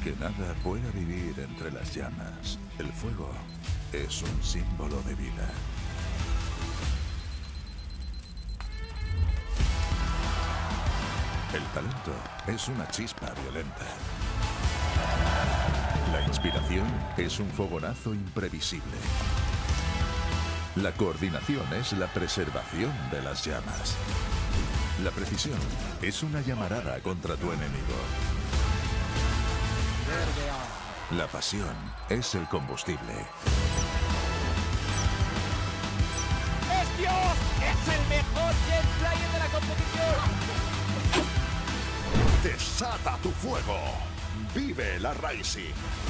Que nada pueda vivir entre las llamas. El fuego es un símbolo de vida. El talento es una chispa violenta. La inspiración es un fogonazo imprevisible. La coordinación es la preservación de las llamas. La precisión es una llamarada contra tu enemigo. La pasión es el combustible. ¡Es Dios! ¡Es el mejor jet player de la competición! ¡Desata tu fuego! ¡Vive la Rising!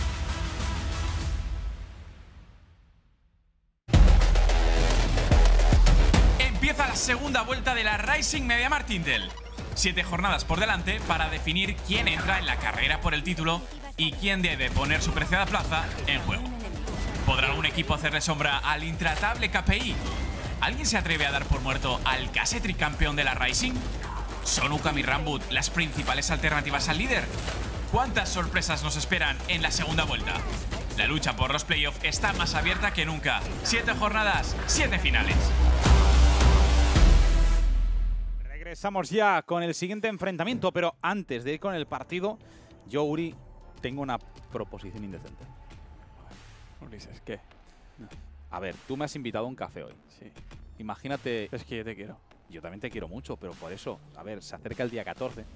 Empieza la segunda vuelta de la Rising MediaMarkt Intel. 7 jornadas por delante para definir quién entra en la carrera por el título y quién debe poner su preciada plaza en juego. ¿Podrá algún equipo hacerle sombra al intratable KPI? ¿Alguien se atreve a dar por muerto al casi tricampeón de la Rising? ¿Son UCAM y Rambut las principales alternativas al líder? ¿Cuántas sorpresas nos esperan en la segunda vuelta? La lucha por los playoffs está más abierta que nunca. 7 jornadas, 7 finales. Regresamos ya con el siguiente enfrentamiento, pero antes de ir con el partido, yo, Uri, tengo una proposición indecente. Ulises, ¿qué? A ver, tú me has invitado a un café hoy. Sí. Imagínate… Es que yo te quiero. Yo también te quiero mucho, pero por eso, a ver, se acerca el día 14.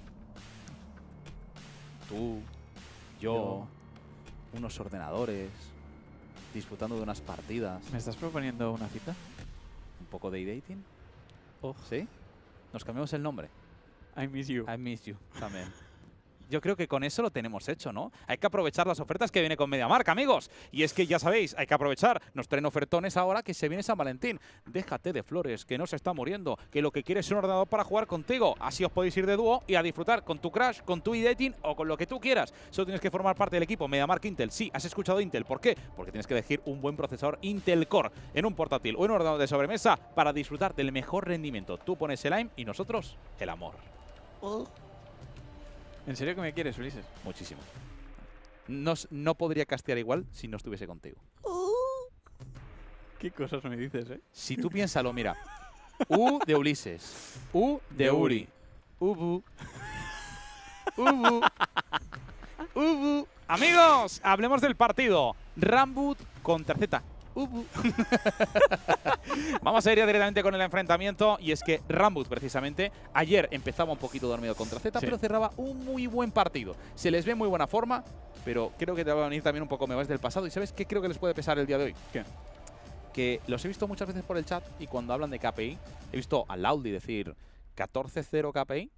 Tú, yo, unos ordenadores, disfrutando de unas partidas. ¿Me estás proponiendo una cita? Un poco de e-dating. Oh, ¿Sí? Nos cambiamos el nombre. I miss you. I miss you también. Yo creo que con eso lo tenemos hecho, ¿no? Hay que aprovechar las ofertas que viene con MediaMarkt, amigos. Y es que ya sabéis, hay que aprovechar. Nos traen ofertones ahora que se viene San Valentín. Déjate de flores, que no se está muriendo, que lo que quieres es un ordenador para jugar contigo. Así os podéis ir de dúo y a disfrutar con tu Crash, con tu e-dating o con lo que tú quieras. Solo tienes que formar parte del equipo MediaMarkt Intel. Sí, has escuchado Intel. ¿Por qué? Porque tienes que elegir un buen procesador Intel Core en un portátil o en un ordenador de sobremesa para disfrutar del mejor rendimiento. Tú pones el aim y nosotros el amor. ¿En serio que me quieres, Ulises? Muchísimo. No podría castear igual si no estuviese contigo. ¿Qué cosas me dices, eh? Si tú piénsalo, mira. U de Ulises. U de Uri. Ubu. Ubu. Ubu. Amigos, hablemos del partido. Rambut contra Z. Ubu. Vamos a ir ya directamente con el enfrentamiento. Y es que Rambut, precisamente, ayer empezaba un poquito dormido contra Z, pero cerraba un muy buen partido. Se les ve muy buena forma, pero creo que te va a venir también un poco mejores del pasado. ¿Y sabes qué creo que les puede pesar el día de hoy? ¿Qué? Que los he visto muchas veces por el chat y cuando hablan de KPI, he visto a Laudi decir 14-0 KPI,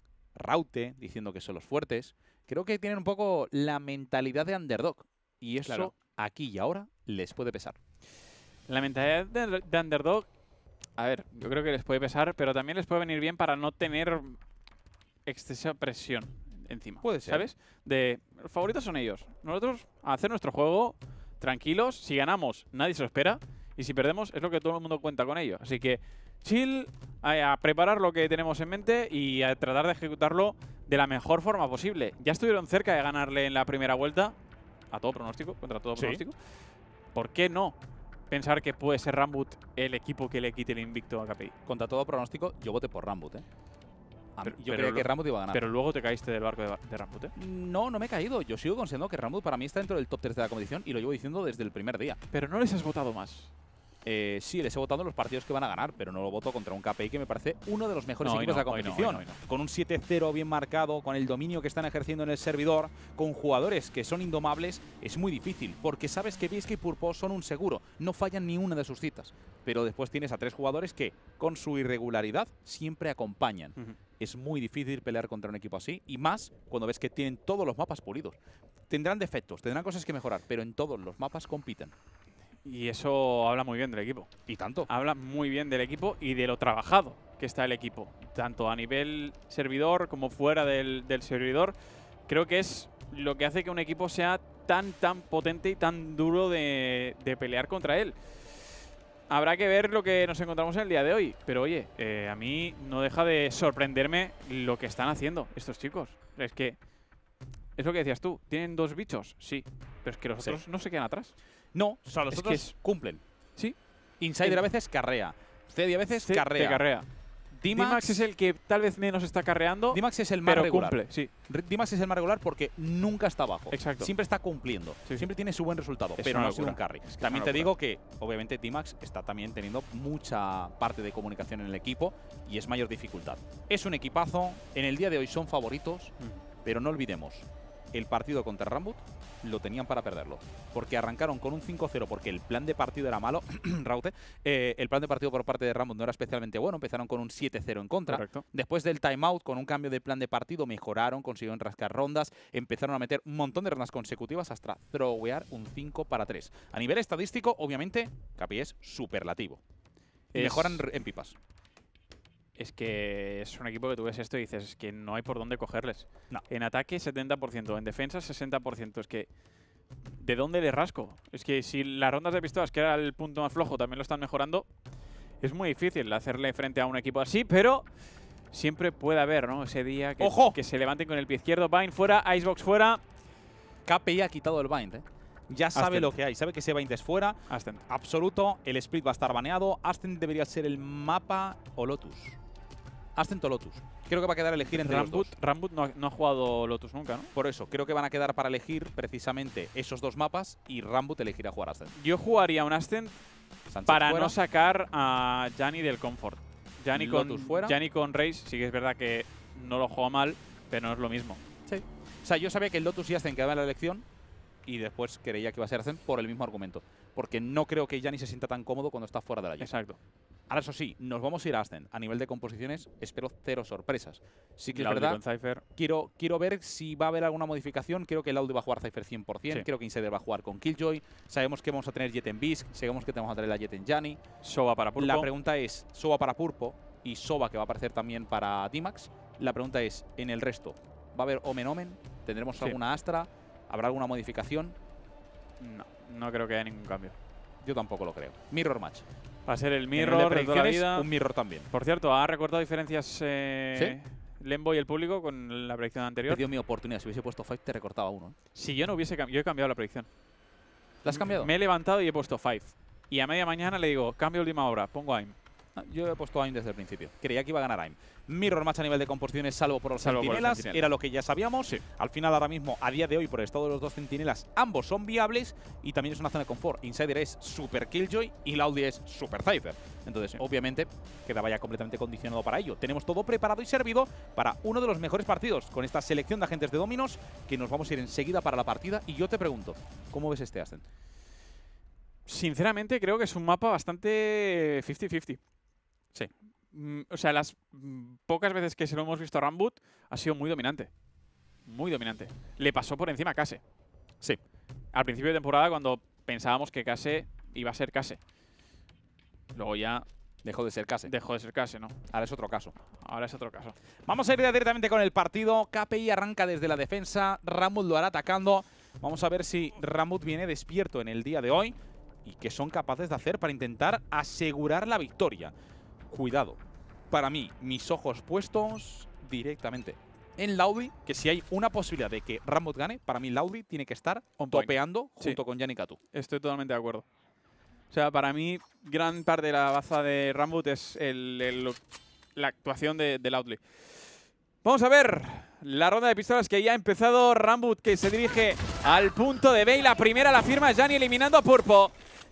Raute diciendo que son los fuertes. Creo que tienen un poco la mentalidad de underdog y eso aquí y ahora les puede pesar. La mentalidad de underdog, a ver, yo creo que les puede pesar, pero también les puede venir bien para no tener excesiva presión encima. Puede ser. ¿Sabes? Los favoritos son ellos. Nosotros a hacer nuestro juego tranquilos. Si ganamos, nadie se lo espera. Y si perdemos, es lo que todo el mundo cuenta con ello. Así que chill, a preparar lo que tenemos en mente y a tratar de ejecutarlo de la mejor forma posible. Ya estuvieron cerca de ganarle en la primera vuelta, a todo pronóstico, contra todo pronóstico. ¿Por qué no pensar que puede ser Rambut el equipo que le quite el invicto a KPI? Contra todo pronóstico, yo voté por Rambut, ¿eh? Yo pero creo que Rambut iba a ganar. Pero luego te caíste del barco de Rambut, ¿eh? No me he caído. Yo sigo considerando que Rambut para mí está dentro del top 3 de la competición y lo llevo diciendo desde el primer día. Pero no les has votado más. Sí, les he votado en los partidos que van a ganar, pero no lo voto contra un KPI que me parece uno de los mejores equipos de la competición. Con un 7-0 bien marcado, con el dominio que están ejerciendo en el servidor, con jugadores que son indomables, es muy difícil, porque sabes que BSK y Purpo son un seguro, no fallan ni una de sus citas. Pero después tienes a 3 jugadores que, con su irregularidad, siempre acompañan. Es muy difícil pelear contra un equipo así, y más cuando ves que tienen todos los mapas pulidos. Tendrán defectos, tendrán cosas que mejorar, pero en todos los mapas compiten. Y eso habla muy bien del equipo. Y tanto. Habla muy bien del equipo y de lo trabajado que está el equipo. Tanto a nivel servidor como fuera del servidor. Creo que es lo que hace que un equipo sea tan potente y tan duro de pelear contra él. Habrá que ver lo que nos encontramos en el día de hoy. Pero oye, a mí no deja de sorprenderme lo que están haciendo estos chicos. Es que es lo que decías tú. ¿Tienen 2 bichos? Sí. Pero es que los otros no se quedan atrás. No, o sea, los Es que otros cumplen. Sí. Insider a veces carrea. Cedi a veces Te carrea. carrea. D-Max es el que tal vez menos está carreando, D-Max es el más pero regular. cumple. Sí. D-Max es el más regular porque nunca está abajo. Exacto. Siempre está cumpliendo. Sí. Siempre tiene su buen resultado, Es pero una no ha sido un locura. carry. Es que es También una te digo que, obviamente, D-Max está también teniendo mucha parte de comunicación en el equipo y es mayor dificultad. Es un equipazo. En el día de hoy son favoritos, pero no olvidemos, el partido contra Rambut lo tenían para perderlo. Porque arrancaron con un 5-0 porque el plan de partido era malo. Raute. El plan de partido por parte de Rambut no era especialmente bueno. Empezaron con un 7-0 en contra. Correcto. Después del timeout, con un cambio de plan de partido, mejoraron, consiguieron rascar rondas, empezaron a meter un montón de rondas consecutivas hasta throwear un 5-3. A nivel estadístico, obviamente, KPI es superlativo. Y mejoran en pipas. Es que es un equipo que tú ves esto y dices, es que no hay por dónde cogerles. No. En ataque 70%, en defensa 60%. Es que, ¿de dónde le rasco? Es que si las rondas de pistolas, que era el punto más flojo, también lo están mejorando, es muy difícil hacerle frente a un equipo así, pero siempre puede haber, ¿no? Ese día que, ¡Ojo! que se levanten con el pie izquierdo, Bind fuera, Icebox fuera. KPI ha quitado el bind, ¿eh? Ya sabe Ascent. lo que hay, sabe que ese bind es fuera. Ascent. Absoluto, el split va a estar baneado. Ascent debería ser el mapa o Lotus. Ascent o Lotus. Creo que va a quedar a elegir entre los dos. Rambut no ha jugado Lotus nunca, ¿no? Por eso, creo que van a quedar para elegir precisamente esos dos mapas y Rambut elegirá jugar Ascent. Yo jugaría un Ascent Sánchez para fuera. no sacar a Janny del comfort. Janny Lotus fuera. con Raze sí que es verdad que no lo juega mal, pero no es lo mismo. Sí. O sea, yo sabía que el Lotus y Ascent quedaban en la elección y después creía que iba a ser Ascent por el mismo argumento. Porque no creo que Janny se sienta tan cómodo cuando está fuera de la llave. Exacto. Ahora, eso sí, nos vamos a ir a Ascent. A nivel de composiciones, espero 0 sorpresas. Sí que es Loudly verdad. con Cypher. Quiero ver si va a haber alguna modificación. Creo que Loudly va a jugar Cypher 100%. Sí. Creo que Insider va a jugar con Killjoy. Sabemos que vamos a tener Jet en Bisq. Sabemos que vamos a tener la Jet en Janny. Soba para Purpo. La pregunta es, Soba para Purpo y Soba que va a aparecer también para D-Max. La pregunta es, en el resto, ¿va a haber Omen Omen? ¿Tendremos Sí. alguna Astra? ¿Habrá alguna modificación? No creo que haya ningún cambio. Yo tampoco lo creo. Mirror Match. Va a ser el En el de Mirror de toda la predicciones, vida. un Mirror también. Por cierto, ha recortado diferencias Lembo y el público con la predicción He anterior. perdido mi oportunidad. Si hubiese puesto 5, te recortaba uno. ¿eh? Si yo no hubiese cambiado, yo he cambiado la predicción. ¿La has cambiado? Me he levantado y he puesto 5. Y a media mañana le digo, cambio última hora, pongo AIM. Ah, yo he puesto AIM desde el principio. Creía que iba a ganar AIM. Mirror Match a nivel de composiciones, salvo por los Salvo por los centinelas. centinelas. Era lo que ya sabíamos. Sí. Al final, ahora mismo, a día de hoy, por el estado de los dos centinelas, ambos son viables y también es una zona de confort. Insider es Super Killjoy y Loudly es Super Cypher. Entonces, obviamente, quedaba ya completamente condicionado para ello. Tenemos todo preparado y servido para uno de los mejores partidos con esta selección de agentes de Dominos que nos vamos a ir enseguida para la partida. Y yo te pregunto, ¿cómo ves este Ascent? Sinceramente, creo que es un mapa bastante 50-50. Sí. O sea, las pocas veces que se lo hemos visto a Rambut ha sido muy dominante. Muy dominante. Le pasó por encima a Kase. Sí. Al principio de temporada, cuando pensábamos que Kase iba a ser Kase. Luego ya Dejó de ser Kase. dejó de ser Kase, ¿no? Ahora es otro caso. Ahora es otro caso. Vamos a ir directamente con el partido. KPI arranca desde la defensa. Rambut lo hará atacando. Vamos a ver si Rambut viene despierto en el día de hoy y qué son capaces de hacer para intentar asegurar la victoria. Cuidado. Para mí, mis ojos puestos directamente en Loudly, que si hay una posibilidad de que Rambut gane, para mí Loudly tiene que estar On point. topeando Sí. junto con Janny Katu. Estoy totalmente de acuerdo. O sea, para mí, gran parte de la baza de Rambut es la actuación de Loudly. Vamos a ver la ronda de pistolas que ya ha empezado. Rambut que se dirige al punto de B y la primera la firma Janny eliminando a Purpo.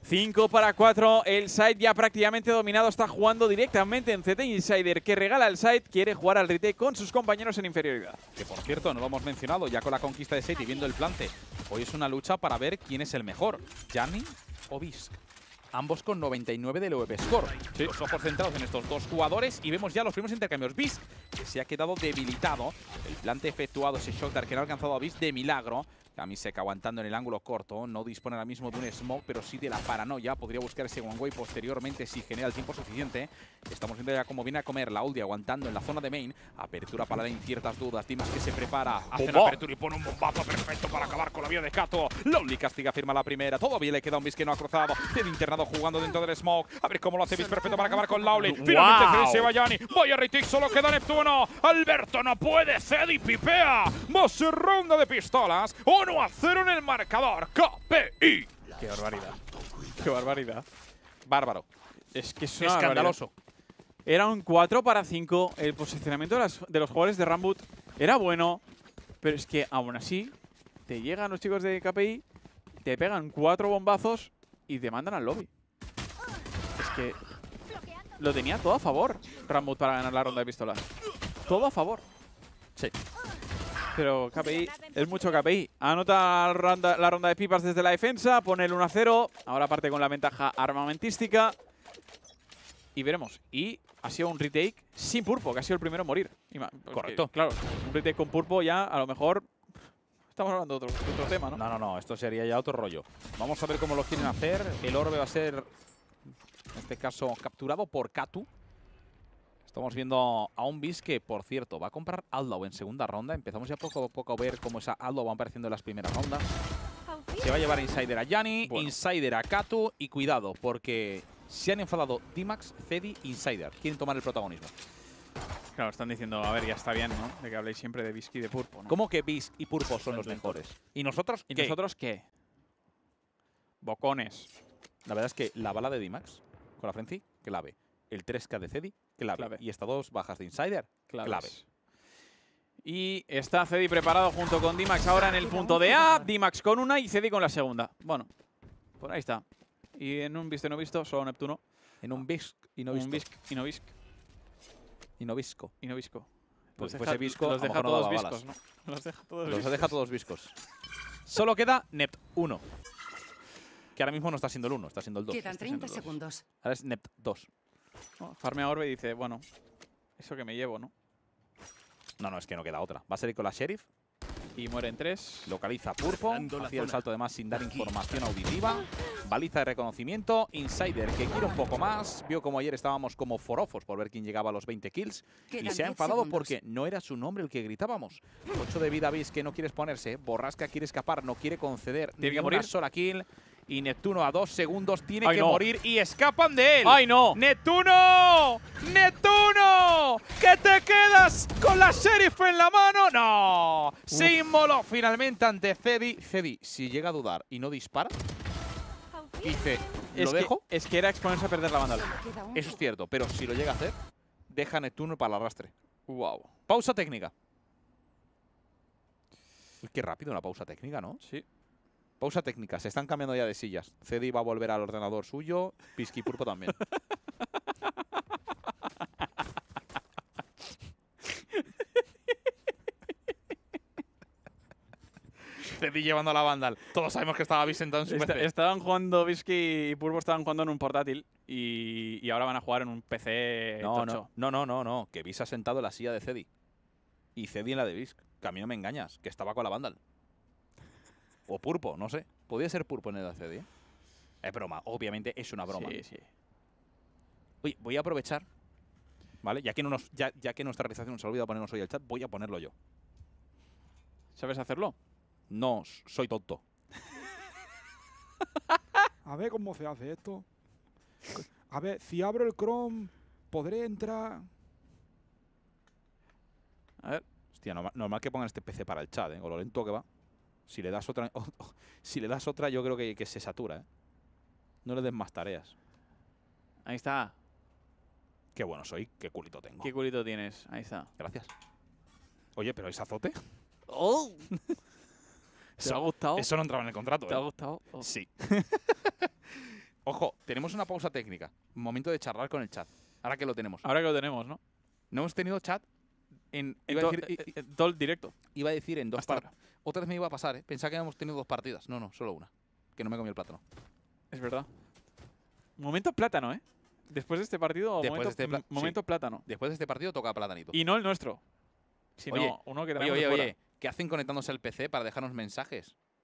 5-4, el side ya prácticamente dominado, está jugando directamente en CT Insider que regala el side, quiere jugar al retake con sus compañeros en inferioridad. Que por cierto, no lo hemos mencionado, ya con la conquista de Sate y viendo el plante. Hoy es una lucha para ver quién es el mejor, Janny o Bisq. Ambos con 99 del OVP Score. Sí. Los ojos centrados en estos dos jugadores y vemos ya los primeros intercambios. Bisq, que se ha quedado debilitado. El plante efectuado, ese shock dart que no ha alcanzado a Bisq de milagro. Kamisek aguantando en el ángulo corto. No dispone ahora mismo de un smoke, pero sí de la paranoia. Podría buscar ese one way posteriormente si genera el tiempo suficiente. Estamos viendo ya cómo viene a comer la Audi aguantando en la zona de main. Apertura para la ciertas dudas. Dimas que se prepara. Hace una apertura y pone un bombazo perfecto para acabar con la vida de Kato. Lonely castiga, firma la primera. Todavía le queda un bis que no ha cruzado. Tiene internado jugando dentro del smoke. A ver cómo lo hace bis perfecto para acabar con Lauli. Finalmente Cedi se va Yanni. Vaya retake, solo queda Neptuno. Alberto no puede. Cedi pipea. Va a ser ronda de pistolas. 1-0 en el marcador. KPI. Qué barbaridad. Qué barbaridad. Bárbaro. Es que es una Escandaloso. barbaridad. Era un 4-5. El posicionamiento de los jugadores de Rambut era bueno. Pero es que aún así te llegan los chicos de KPI, te pegan 4 bombazos y te mandan al lobby. Es que lo tenía todo a favor Rambut para ganar la ronda de pistolas. Todo a favor. Sí. Pero KPI es mucho KPI. Anota la ronda de pipas desde la defensa, pone el 1-0. Ahora parte con la ventaja armamentística. Y veremos. Y ha sido un retake sin Purpo, que ha sido el primero en morir. Correcto. Claro, un retake con Purpo ya a lo mejor estamos hablando de otro tema, ¿no? No, esto sería ya otro rollo. Vamos a ver cómo lo quieren hacer. El orbe va a ser, en este caso, capturado por Katu. Estamos viendo a un bis que, por cierto, va a comprar Outlaw en segunda ronda. Empezamos ya poco a poco a ver cómo esa Outlaw va apareciendo en las primeras rondas. Se va a llevar Insider a Yanni, Insider a Katu. Y cuidado, porque se han enfadado D-Max, Cedi, Insider. Quieren tomar el protagonismo. Claro, están diciendo, a ver, ya está bien, ¿no? De que habléis siempre de Bisky y de Purpo, ¿no? ¿Cómo que Bis y Purpo son los mejores? ¿Y nosotros ¿Y qué? nosotros qué? Bocones. La verdad es que la bala de D-Max con la Frenzy, clave. El 3K de Cedi, clave. Y estas dos bajas de Insider, clave. Y está Cedi preparado junto con D-Max ahora en el punto de A. D-Max con una y Cedi con la segunda. Bueno, por ahí está. Y en un visto y no visto, solo Neptuno. En un Bisk y no visto. Un Bisk y no Bisk. Y no visco. Y no Visco. Pues si fuese visco, los a lo deja mejor no todos daba viscos, balas. ¿no? Los deja todos Los viscos. deja todos viscos. Solo queda Nept 1. Que ahora mismo no está siendo el 1, está siendo el 2. Quedan 30 segundos. Ahora es Nept 2. No, farmea Orbe y dice, bueno, eso que me llevo, ¿no? No, es que no queda otra. Va a salir con la Sheriff. Y mueren 3. Localiza a Purpo. Hacía el salto además sin dar información auditiva. Baliza de reconocimiento. Insider que quiere un poco más. Vio como ayer estábamos como forofos por ver quién llegaba a los 20 kills. Y se ha enfadado porque no era su nombre el que gritábamos. 8 de vida, Bis que no quiere exponerse. Borrasca quiere escapar, no quiere conceder ¿Tiene ni que morir? una sola kill. Y Neptuno a 2 segundos tiene ¡Ay, que no! morir y escapan de él. ¡Ay, no! ¡Neptuno! ¡Neptuno! ¡Que te quedas con la Sheriff en la mano! ¡No! Se inmoló finalmente ante Cedi. Cedi, si llega a dudar y no dispara, dice, ¿lo dejo? Es que era exponerse a perder la banda. Eso es cierto, pero si lo llega a hacer, deja a Neptuno para el arrastre. Wow. Pausa técnica. Uy, qué rápido una pausa técnica, ¿no? Sí. Pausa técnica, se están cambiando ya de sillas. Cedi va a volver al ordenador suyo, Pisky Purpo también. Cedi llevando a la Vandal. Todos sabemos que estaba Bis sentado en su PC. Estaban jugando Bisky y Purpo estaban jugando en un portátil y ahora van a jugar en un PC tocho. No. Que Bis ha sentado en la silla de Cedi. Y Cedi en la de Bis. Que a mí no me engañas, que estaba con la Vandal. O Purpo, no sé. Podría ser Purpo en el de Cedi, ¿eh? Es broma, obviamente es una broma. Sí, sí. Oye, voy a aprovechar, ¿vale? Ya que nuestra realización nos ha olvidado ponernos hoy el chat, voy a ponerlo yo. ¿Sabes hacerlo? No, soy tonto. A ver cómo se hace esto. A ver, si abro el Chrome, ¿podré entrar? A ver. Hostia, normal que pongan este PC para el chat, ¿eh? Con lo lento que va. Si le das otra, si le das otra, yo creo que se satura, ¿eh? No le des más tareas. Ahí está. Qué bueno soy, qué culito tengo. ¿Qué culito tienes? Ahí está. Gracias. Oye, pero ¿es azote? ¡Oh! ¿Te ha gustado? Eso no entraba en el contrato, ¿Te ha ¿eh? gustado? Oh. Sí. Ojo, tenemos una pausa técnica. Momento de charlar con el chat. Ahora que lo tenemos. Ahora que lo tenemos, ¿no? No hemos tenido chat en... Todo el directo. Iba a decir en 2 Hasta partidas. Otra vez me iba a pasar, ¿eh? Pensaba que habíamos tenido 2 partidas. No, solo una. Que no me comí el plátano. Es verdad. Momento plátano, ¿eh? Después de este partido, Después de este momento sí. plátano. Después de este partido toca platanito. Y no el nuestro, sino Oye, uno que tenemos de fuera. Oye, ¿qué hacen conectándose al PC para dejarnos mensajes?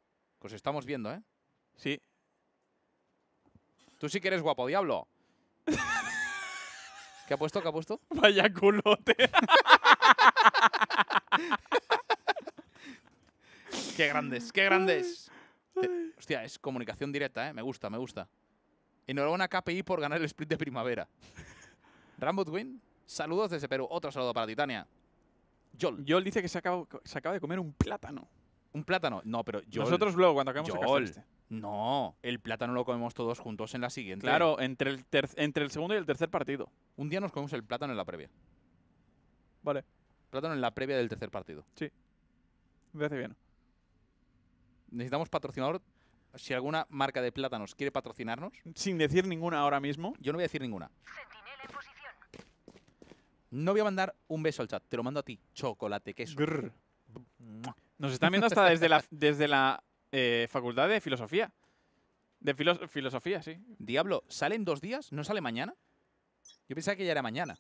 Pues estamos viendo, ¿eh? Sí. Tú sí que eres guapo, diablo. ¿Qué ha puesto? ¿Qué ha puesto? Vaya culote. ¡Qué grandes! ¡Qué grandes! Hostia, es comunicación directa, ¿eh? Me gusta, me gusta. Enhorabuena KPI por ganar el split de primavera. Rambut Win, saludos desde Perú. Otro saludo para Titania. Joel dice que se acaba de comer un plátano. ¿Un plátano? No, pero Joel, Nosotros luego, cuando acabemos Joel, el cast no, el plátano lo comemos todos juntos en la siguiente. Claro, entre el segundo y el tercer partido. Un día nos comemos el plátano en la previa. Vale, Plátano en la previa del tercer partido. me parece bien. Necesitamos patrocinador. Si alguna marca de plátanos quiere patrocinarnos, Sin decir ninguna ahora mismo. yo no voy a decir ninguna. No voy a mandar un beso al chat, te lo mando a ti. Chocolate, queso. Grrr. Nos están viendo hasta desde la facultad de filosofía. De filosofía, sí. Diablo, ¿sale en 2 días? ¿No sale mañana? Yo pensaba que ya era mañana.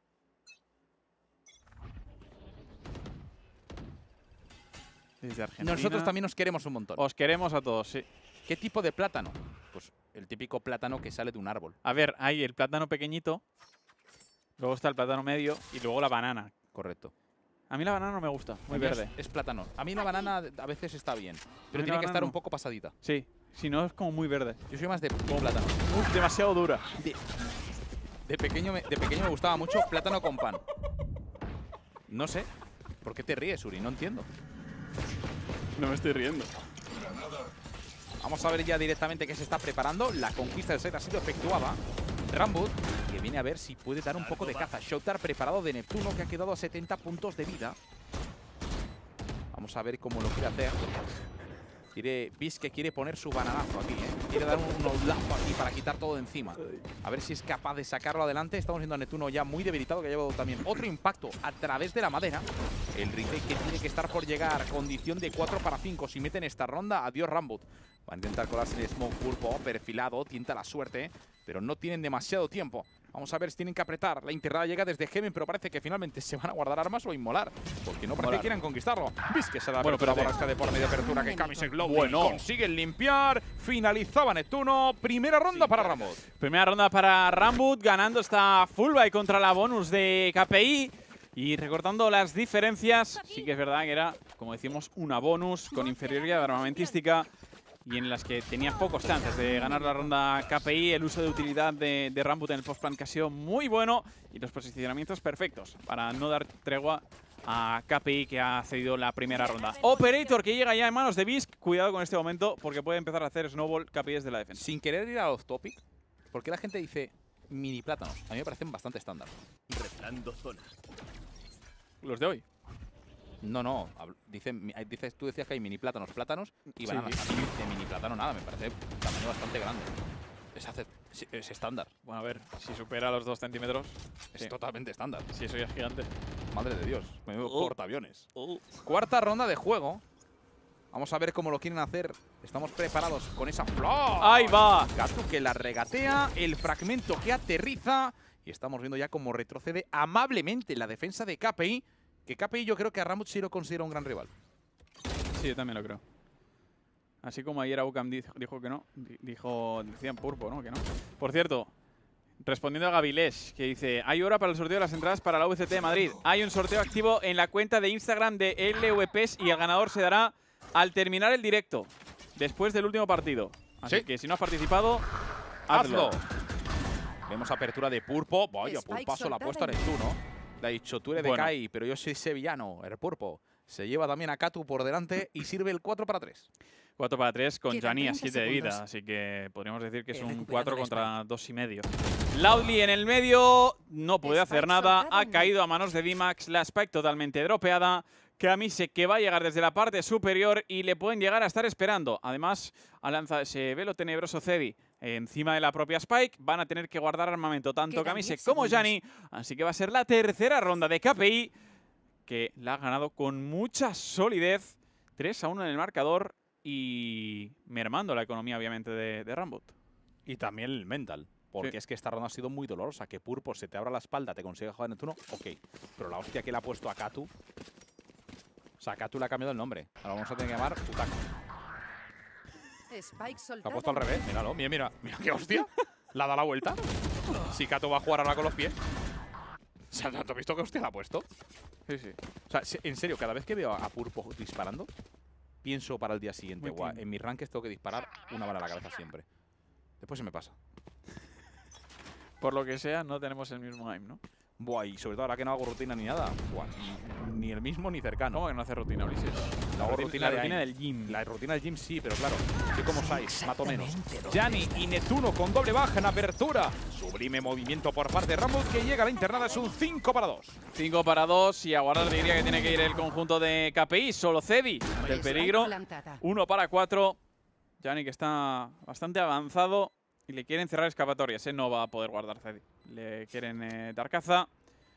Desde Argentina. Nosotros también nos queremos un montón. Os queremos a todos, sí. ¿Qué tipo de plátano? Pues el típico plátano que sale de un árbol. A ver, hay el plátano pequeñito, luego está el plátano medio y luego la banana. Correcto. A mí la banana no me gusta, muy A mí verde. Es plátano. A mí la banana a veces está bien, pero mí tiene la que estar banana un no. poco pasadita. Sí, si no es como muy verde. Yo soy más de plátano. Uf, demasiado dura. De pequeño me gustaba mucho plátano con pan. No sé. ¿Por qué te ríes, Uri? No entiendo. No me estoy riendo. Vamos a ver ya directamente qué se está preparando. La conquista del set ha sido efectuada. Rambut, que viene a ver si puede dar un poco de caza. Showtar preparado de Neptuno, que ha quedado a 70 puntos de vida. Vamos a ver cómo lo quiere hacer. Bis que quiere poner su bananazo aquí, ¿eh? Quiere dar un lazo aquí para quitar todo de encima. A ver si es capaz de sacarlo adelante. Estamos viendo a Neptuno ya muy debilitado, que ha llevado también otro impacto a través de la madera. El retake que tiene que estar por llegar. Condición de 4 para 5. Si meten esta ronda, adiós Rambut. Va a intentar colarse el Smoke Purpo, perfilado, tienta la suerte, pero no tienen demasiado tiempo. Vamos a ver si tienen que apretar. La interrada llega desde Heaven, pero parece que finalmente se van a guardar armas o inmolar, porque no parece que quieran conquistarlo. Bis que se da Bueno, pero borrasca de por media apertura que Kamisek Lowe consiguen limpiar. Finalizaba Neptuno. Primera ronda para Rambut. Primera ronda para Rambut, ganando esta full buy contra la bonus de KPI. Y recortando las diferencias, sí que es verdad que era, como decimos, una bonus con inferioridad armamentística y en las que tenía pocos chances de ganar la ronda KPI. El uso de utilidad de Rambut en el postplan que ha sido muy bueno y los posicionamientos perfectos para no dar tregua a KPI, que ha cedido la primera ronda. Operator, que llega ya en manos de Bisk. Cuidado con este momento porque puede empezar a hacer snowball KPI desde la defensa. Sin querer ir a off topic, porque la gente dice mini plátanos. A mí me parecen bastante estándar. Replando zona. Los de hoy. No. Tú decías que hay mini plátanos y bananas. A mí de mini plátano nada, me parece un tamaño bastante grande. Es estándar. Bueno, a ver, si supera los 2 centímetros, Es sí. totalmente estándar. Si eso ya es gigante. Madre de Dios. Menudo portaaviones. Cuarta ronda de juego. Vamos a ver cómo lo quieren hacer. Estamos preparados con esa flor. ¡Ahí va! Gatu que la regatea. El fragmento que aterriza. Y estamos viendo ya cómo retrocede amablemente la defensa de KPI. Que KPI yo creo que a Rambut sí lo considera un gran rival. Sí, yo también lo creo. Así como ayer Aukam dijo que no. Decían Purpo, ¿no? Que no. Por cierto, respondiendo a Gavilés, que dice: hay hora para el sorteo de las entradas para la VCT de Madrid. Hay un sorteo activo en la cuenta de Instagram de LVPs y el ganador se dará al terminar el directo, después del último partido. Así que si no has participado, hazlo. Vemos apertura de Purpo. Vaya, Purpaso la apuesta eres tú, ¿no? Le ha dicho, tú eres de Kai, pero yo soy sevillano. El Purpo se lleva también a Katu por delante y sirve el 4 para 3. 4 para 3 con Quedan Jani a 30 7 de vida, segundos. así que podríamos decir que es He un recuperado 4 el contra 2,5. Loudly en el medio, no puede hacer Spike nada, soltada ha en caído a manos de Dimax, la Spike totalmente dropeada. Kamisek que va a llegar desde la parte superior y le pueden llegar a estar esperando. Además, se ve lo tenebroso Cedi encima de la propia Spike. Van a tener que guardar armamento tanto Quedan Kamisek 10 como segundos. Jani. Así que va a ser la tercera ronda de KPI, que la ha ganado con mucha solidez. 3-1 en el marcador y mermando la economía, obviamente, de Rambut. Y también el mental. Porque Sí. es que esta ronda ha sido muy dolorosa. Que Purpo se te abra la espalda, te consigue jugar en turno, ok. Pero la hostia que le ha puesto a Katu. O sea, a Katu le ha cambiado el nombre. Ahora vamos a tener que llamar Utaka. Spike Se ha puesto al soltado. revés. Míralo. Mira qué hostia. Le ha dado la vuelta. Si Kato va a jugar ahora con los pies. O sea, ¿no has visto qué hostia le ha puesto? Sí, sí. O sea, en serio, cada vez que veo a Purpo disparando, pienso para el día siguiente, Muy guau, clean. en mis rankings tengo que disparar una bala a la cabeza siempre. Después se me pasa. Por lo que sea, no tenemos el mismo aim, ¿no? Buah, y sobre todo ahora que no hago rutina ni nada. Buah, ni el mismo ni cercano. ¿Cómo que no hace rutina, Ulises? Hago rutina de rutina aim. del gym. La rutina del gym sí, pero claro, soy como Sais, mato menos. Gianni y Neptuno con doble baja en apertura. Sublime movimiento por parte de Rambut que llega a la internada, es un 5 para 2. 5 para 2 y a guardar diría que tiene que ir el conjunto de KPI. Solo Cedi del peligro. 1 para 4. Gianni que está bastante avanzado y le quieren cerrar escapatorias. No va a poder guardar Cedi. Le quieren dar caza.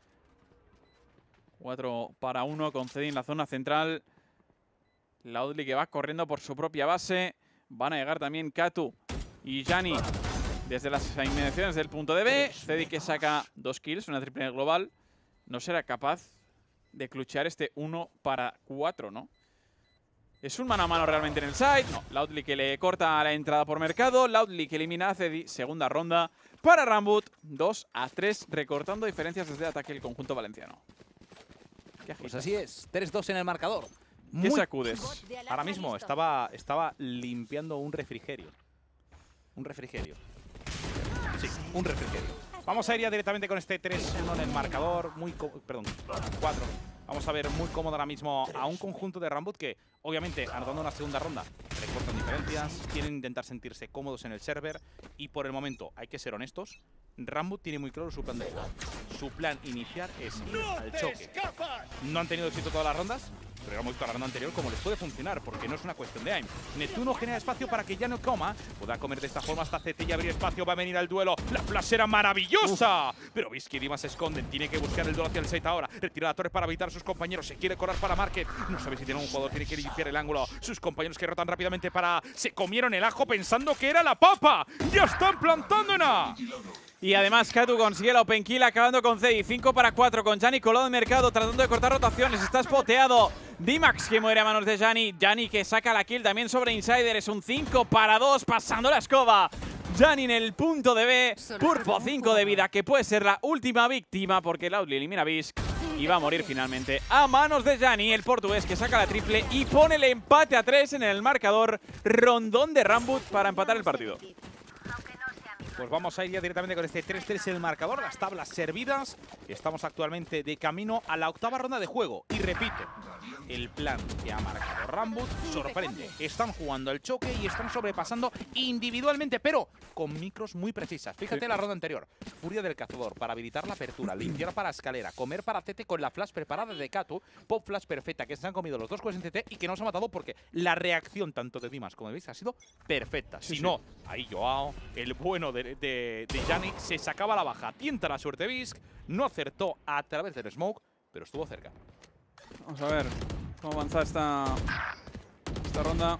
4 para 1 con Cedi en la zona central. Loudly que va corriendo por su propia base. Van a llegar también Katu y Gianni desde las inmediaciones del punto de B. Cedi que saca 2 kills, una triple global. No será capaz de clutchear este 1 para 4, ¿no? ¿Es un mano a mano realmente en el side? No. Loudly que le corta la entrada por mercado. Loudly que elimina a Cedi. Segunda ronda para Rambut. 2 a 3, recortando diferencias desde el ataque el conjunto valenciano. ¿Qué Pues agitas? así es, 3-2 en el marcador. ¿Qué Muy- sacudes? Ahora mismo estaba limpiando un refrigerio. Un refrigerio. Sí, un refrigerio. Vamos a ir ya directamente con este 3-1 en el marcador. Perdón, 4. Vamos a ver muy cómodo ahora mismo a un conjunto de Rambut que, obviamente, anotando una segunda ronda, recortan diferencias, quieren intentar sentirse cómodos en el server y por el momento, hay que ser honestos, Rambut tiene muy claro su plan de juego. Su plan inicial es ir al choque. No han tenido éxito todas las rondas, pero ya hemos visto la ronda anterior cómo les puede funcionar, porque no es una cuestión de aim. Neptuno genera espacio para que ya no coma, pueda comer de esta forma hasta CT y abrir espacio, va a venir al duelo. ¡La flash era maravillosa! Pero Visky y Dima se esconden, tiene que buscar el duelo hacia el site ahora. Retira la torre para evitar a sus compañeros, se quiere colar para Market. No sabe si tiene un jugador, tiene que limpiar el ángulo. Sus compañeros que rotan rápidamente para... Se comieron el ajo pensando que era la papa. ¡Ya están plantando en A! Y además Katu consigue la open kill acabando con Cedi. 5 para 4 con Gianni colado en mercado tratando de cortar rotaciones. Está spoteado. Dimax que muere a manos de Gianni. Gianni que saca la kill también sobre Insider. Es un 5 para 2 pasando la escoba. Gianni en el punto de B. Purpo 5 de vida que puede ser la última víctima porque Loudly elimina a Visc. Y va a morir finalmente a manos de Gianni, el portugués que saca la triple y pone el empate a 3 en el marcador. Rondón de Rambut para empatar el partido. Pues vamos a ir ya directamente con este 3-3 en el marcador, las tablas servidas. Estamos actualmente de camino a la octava ronda de juego. Y repito, el plan que ha marcado Rambut sorprende. Están jugando el choque y están sobrepasando individualmente, pero con micros muy precisas. Fíjate la ronda anterior. Furia del cazador para habilitar la apertura, limpiar para escalera, comer para CT con la flash preparada de Katu, pop flash perfecta, que se han comido los dos juegos en CT y que nos ha matado porque la reacción tanto de Dimas como de Visc ha sido perfecta. Si no, ahí Joao, el bueno de Gianni, se sacaba la baja. Tienta la suerte Visc, no acertó a través del smoke, pero estuvo cerca. Vamos a ver cómo avanza esta ronda.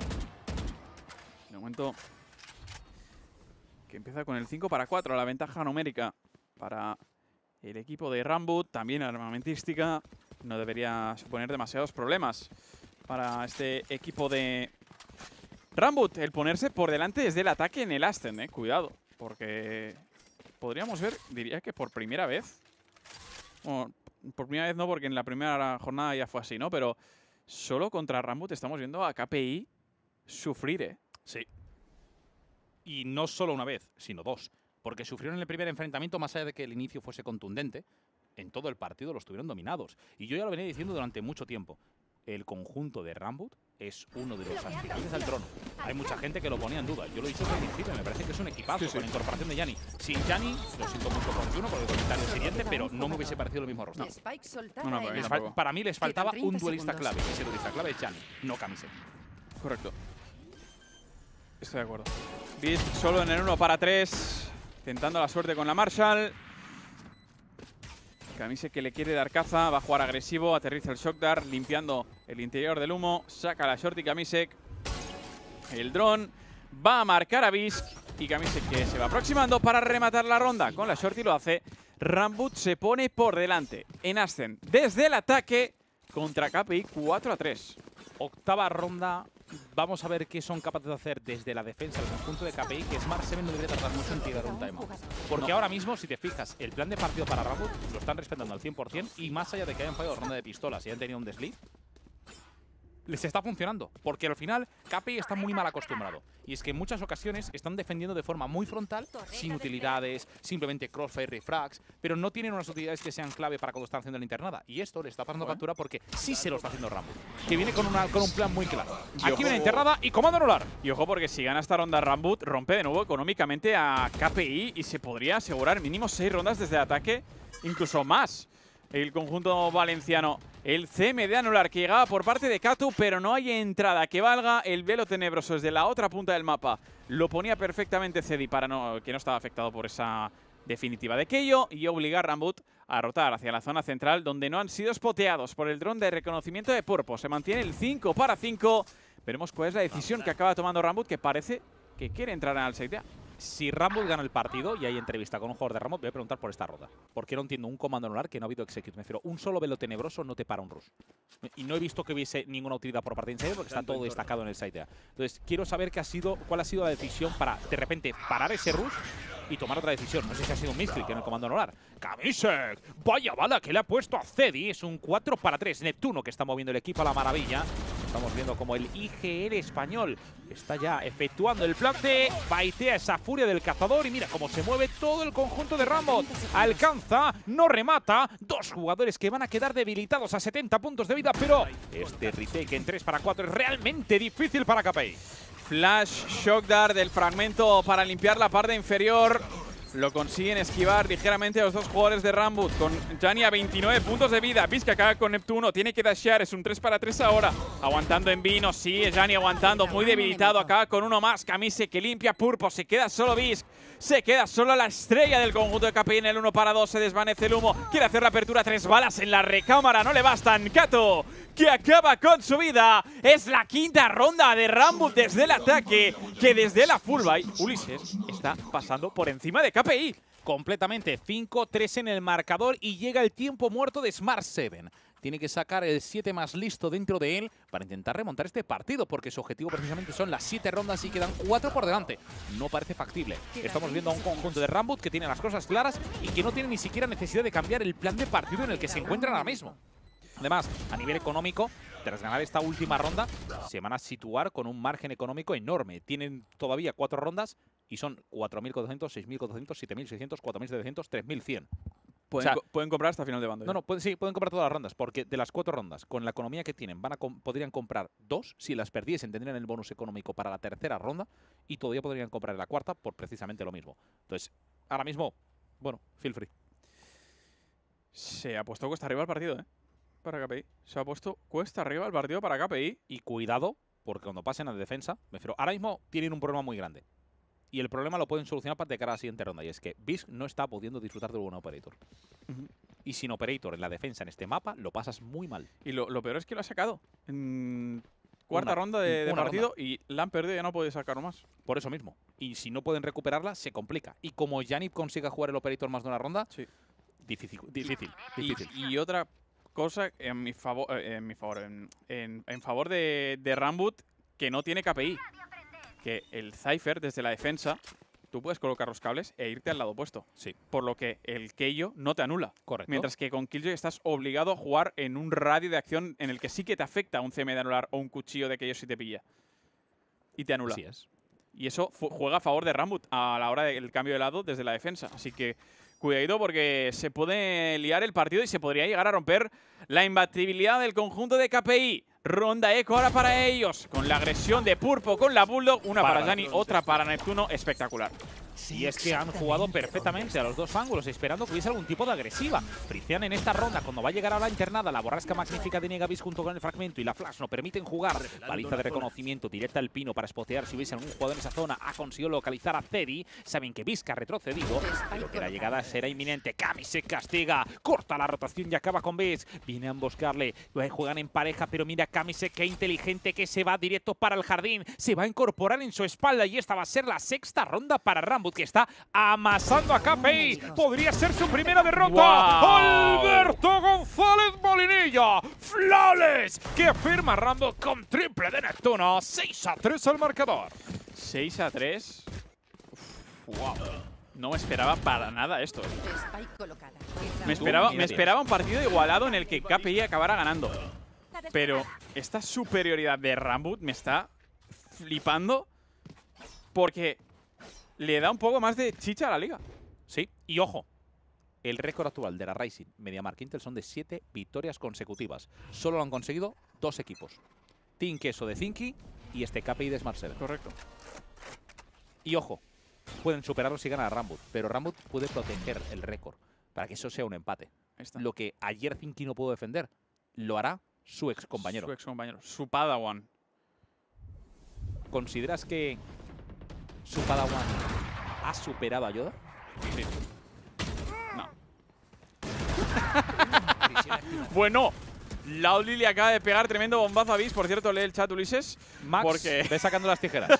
De momento que empieza con el 5 para 4, la ventaja numérica para el equipo de Rambut. También armamentística, no debería suponer demasiados problemas para este equipo de Rambut. El ponerse por delante desde el ataque en el Ascend, cuidado, porque podríamos ver, diría que por primera vez, bueno, por primera vez no, porque en la primera jornada ya fue así, ¿no? Pero solo contra Rambut estamos viendo a KPI sufrir, Sí. Y no solo una vez, sino dos. Porque sufrieron en el primer enfrentamiento, más allá de que el inicio fuese contundente, en todo el partido los tuvieron dominados. Y yo ya lo venía diciendo durante mucho tiempo. El conjunto de Rambut es uno de los aspirantes al trono. Hay mucha gente que lo ponía en duda. Yo lo he dicho desde el principio, me parece que es un equipazo con la incorporación de Gianni. Sin Gianni, lo siento mucho por Juno, por el comentario siguiente, pero no me hubiese parecido lo mismo rostro. Spike soltada No, no, en pero A. tampoco. Para mí les faltaba Quedan un 30 duelista segundos. clave. Ese duelista clave es Gianni, no Camisek. Correcto. Estoy de acuerdo. Visc solo en el 1 para 3. Tentando la suerte con la Marshall. Camisek que le quiere dar caza. Va a jugar agresivo. Aterriza el Shock Dart. Limpiando el interior del humo. Saca la Shorty Camisek. El dron. Va a marcar a Visc. Y Camisek que se va aproximando para rematar la ronda. Con la Shorty lo hace. Rambut se pone por delante. En Ascend. Desde el ataque. Contra KPI 4 a 3. Octava ronda Vamos a ver qué son capaces de hacer desde la defensa del conjunto de KPI, que Smart 7 no debería tardar mucho en tirar un timeout. Porque ahora mismo, si te fijas, el plan de partido para Rambut lo están respetando al 100%, y más allá de que hayan fallado ronda de pistolas y hayan tenido un desliz, les está funcionando, porque al final KPI está muy mal acostumbrado. Y es que en muchas ocasiones están defendiendo de forma muy frontal, sin utilidades, simplemente crossfire, refrags, pero no tienen unas utilidades que sean clave para cuando están haciendo la internada. Y esto le está pasando factura porque sí se lo está haciendo Rambut, que viene con un plan muy claro. Aquí viene la internada y comando anular. Y ojo, porque si gana esta ronda Rambut, rompe de nuevo económicamente a KPI y se podría asegurar mínimo 6 rondas desde ataque, incluso más. El conjunto valenciano. El CM de anular que llegaba por parte de Katu, pero no hay entrada que valga. El velo tenebroso desde la otra punta del mapa lo ponía perfectamente Cedi para que no estaba afectado por esa definitiva de Keio, y obligar a Rambut a rotar hacia la zona central, donde no han sido spoteados por el dron de reconocimiento de Purpo. Se mantiene el 5 para 5. Veremos cuál es la decisión que acaba tomando Rambut, que parece que quiere entrar al site A. Si Rambut gana el partido y hay entrevista con un jugador de Rambut, voy a preguntar por esta ronda. Porque no entiendo un comando anular que no ha habido execute. Me refiero, un solo velo tenebroso no te para un rush. Y no he visto que hubiese ninguna utilidad por parte de Insider porque está todo destacado en el site A. Entonces, quiero saber cuál ha sido la decisión para, de repente, parar ese rush y tomar otra decisión. No sé si ha sido un misclick en el comando anular. Kamisek, vaya bala que le ha puesto a Cedi. Es un 4 para 3. Neptuno, que está moviendo el equipo a la maravilla. Estamos viendo como el IGL español está ya efectuando el plante. Baitea esa furia del cazador y mira cómo se mueve todo el conjunto de Rambut. Alcanza, no remata. Dos jugadores que van a quedar debilitados a 70 puntos de vida, pero este retake en 3 para 4 es realmente difícil para KPI. Flash Shock Dart del fragmento para limpiar la parte inferior. Lo consiguen esquivar ligeramente a los dos jugadores de Rambut, con Jani a 29 puntos de vida. Vizca acá con Neptuno, tiene que dashear, es un 3 para 3 ahora. Aguantando en vino, sí, Jani aguantando, muy debilitado acá con uno más. Camise que limpia Purpo, se queda solo Vizc. Se queda solo la estrella del conjunto de KPI en el 1 para 2, se desvanece el humo. Quiere hacer la apertura, 3 balas en la recámara, no le bastan. Kato, que acaba con su vida. Es la quinta ronda de Rambut desde el ataque, que desde la full buy, Ulises está pasando por encima de KPI. Completamente, 5-3 en el marcador y llega el tiempo muerto de Smart 7. Tiene que sacar el 7 más listo dentro de él para intentar remontar este partido, porque su objetivo precisamente son las 7 rondas y quedan 4 por delante. No parece factible. Estamos viendo a un conjunto de Rambut que tiene las cosas claras y que no tiene ni siquiera necesidad de cambiar el plan de partido en el que se encuentran ahora mismo. Además, a nivel económico, tras ganar esta última ronda, se van a situar con un margen económico enorme. Tienen todavía 4 rondas y son 4.400, 6.400, 7.600, 4.700, 3.100. Pueden comprar hasta final de bando. No, sí, pueden comprar todas las rondas, porque de las 4 rondas, con la economía que tienen, podrían comprar 2. Si las perdiesen, tendrían el bonus económico para la tercera ronda y todavía podrían comprar la cuarta por precisamente lo mismo. Entonces, ahora mismo, bueno, feel free. Se ha puesto cuesta arriba el partido, para KPI. Se ha puesto cuesta arriba el partido para KPI. Y cuidado, porque cuando pasen a la defensa, me refiero, ahora mismo tienen un problema muy grande. Y el problema lo pueden solucionar para de cara a la siguiente ronda. Y es que Vizc no está pudiendo disfrutar del buen Operator. Y sin Operator en la defensa en este mapa, lo pasas muy mal. Y lo peor es que lo ha sacado en cuarta ronda de partido ronda. Y la han perdido y ya no puede sacarlo más. Por eso mismo. Y si no pueden recuperarla, se complica. Y como Janip consiga jugar el Operator más de una ronda, sí. Difícil. Y otra cosa en favor de Rambut, que no tiene KPI. Que el Cypher desde la defensa, tú puedes colocar los cables e irte al lado opuesto. Sí. Por lo que el Keio no te anula. Correcto. Mientras que con Killjoy estás obligado a jugar en un radio de acción en el que sí que te afecta un CM de anular o un cuchillo de Keio si te pilla. Y te anula. Así es. Y eso juega a favor de Rambut a la hora del cambio de lado desde la defensa. Así que cuidadito porque se puede liar el partido y se podría llegar a romper la imbatibilidad del conjunto de KPI. Ronda eco ahora para ellos, con la agresión de Purpo con la Bulldog, una para Jani, otra para Neptuno, espectacular. Y es que han jugado perfectamente a los dos ángulos, esperando que hubiese algún tipo de agresiva. Prician en esta ronda, cuando va a llegar a la internada, la borrasca magnífica de Negavis junto con el fragmento y la flash no permiten jugar. Baliza de reconocimiento directa al pino para spotear si hubiese algún jugador en esa zona. Ha conseguido localizar a Cedi. Saben que Vizca ha retrocedido, pero que la llegada será inminente. Kamisek castiga, corta la rotación y acaba con Vizc. Viene a emboscarle, juegan en pareja, pero mira Kamisek, qué inteligente que se va directo para el jardín. Se va a incorporar en su espalda y esta va a ser la sexta ronda para Rambut. Rambut, que está amasando a KPI. Podría ser su primera derrota. ¡Guau! Alberto González Molinilla. Flawless. Que firma Rambut con triple de Neptuno. 6-3 al marcador. 6-3. Wow. No me esperaba para nada esto. Me esperaba un partido igualado en el que KPI acabara ganando. Pero esta superioridad de Rambut me está flipando porque le da un poco más de chicha a la liga. Sí, y ojo. El récord actual de la Rising MediaMarkt Intel son de 7 victorias consecutivas. Solo lo han conseguido 2 equipos. Team Queso de Zinky y este KPI de Smart7. Correcto. Y ojo, pueden superarlo si gana a Rambut, pero Rambut puede proteger el récord para que eso sea un empate. Ahí está. Lo que ayer Zinky no pudo defender, lo hará su ex compañero. Su ex compañero. Su Padawan. ¿Consideras que su Padawan ha superado a Yoda? Sí. No. Bueno, Loudly le acaba de pegar tremendo bombazo a Biz. Por cierto, lee el chat, Ulises. Max, Porque ve sacando las tijeras.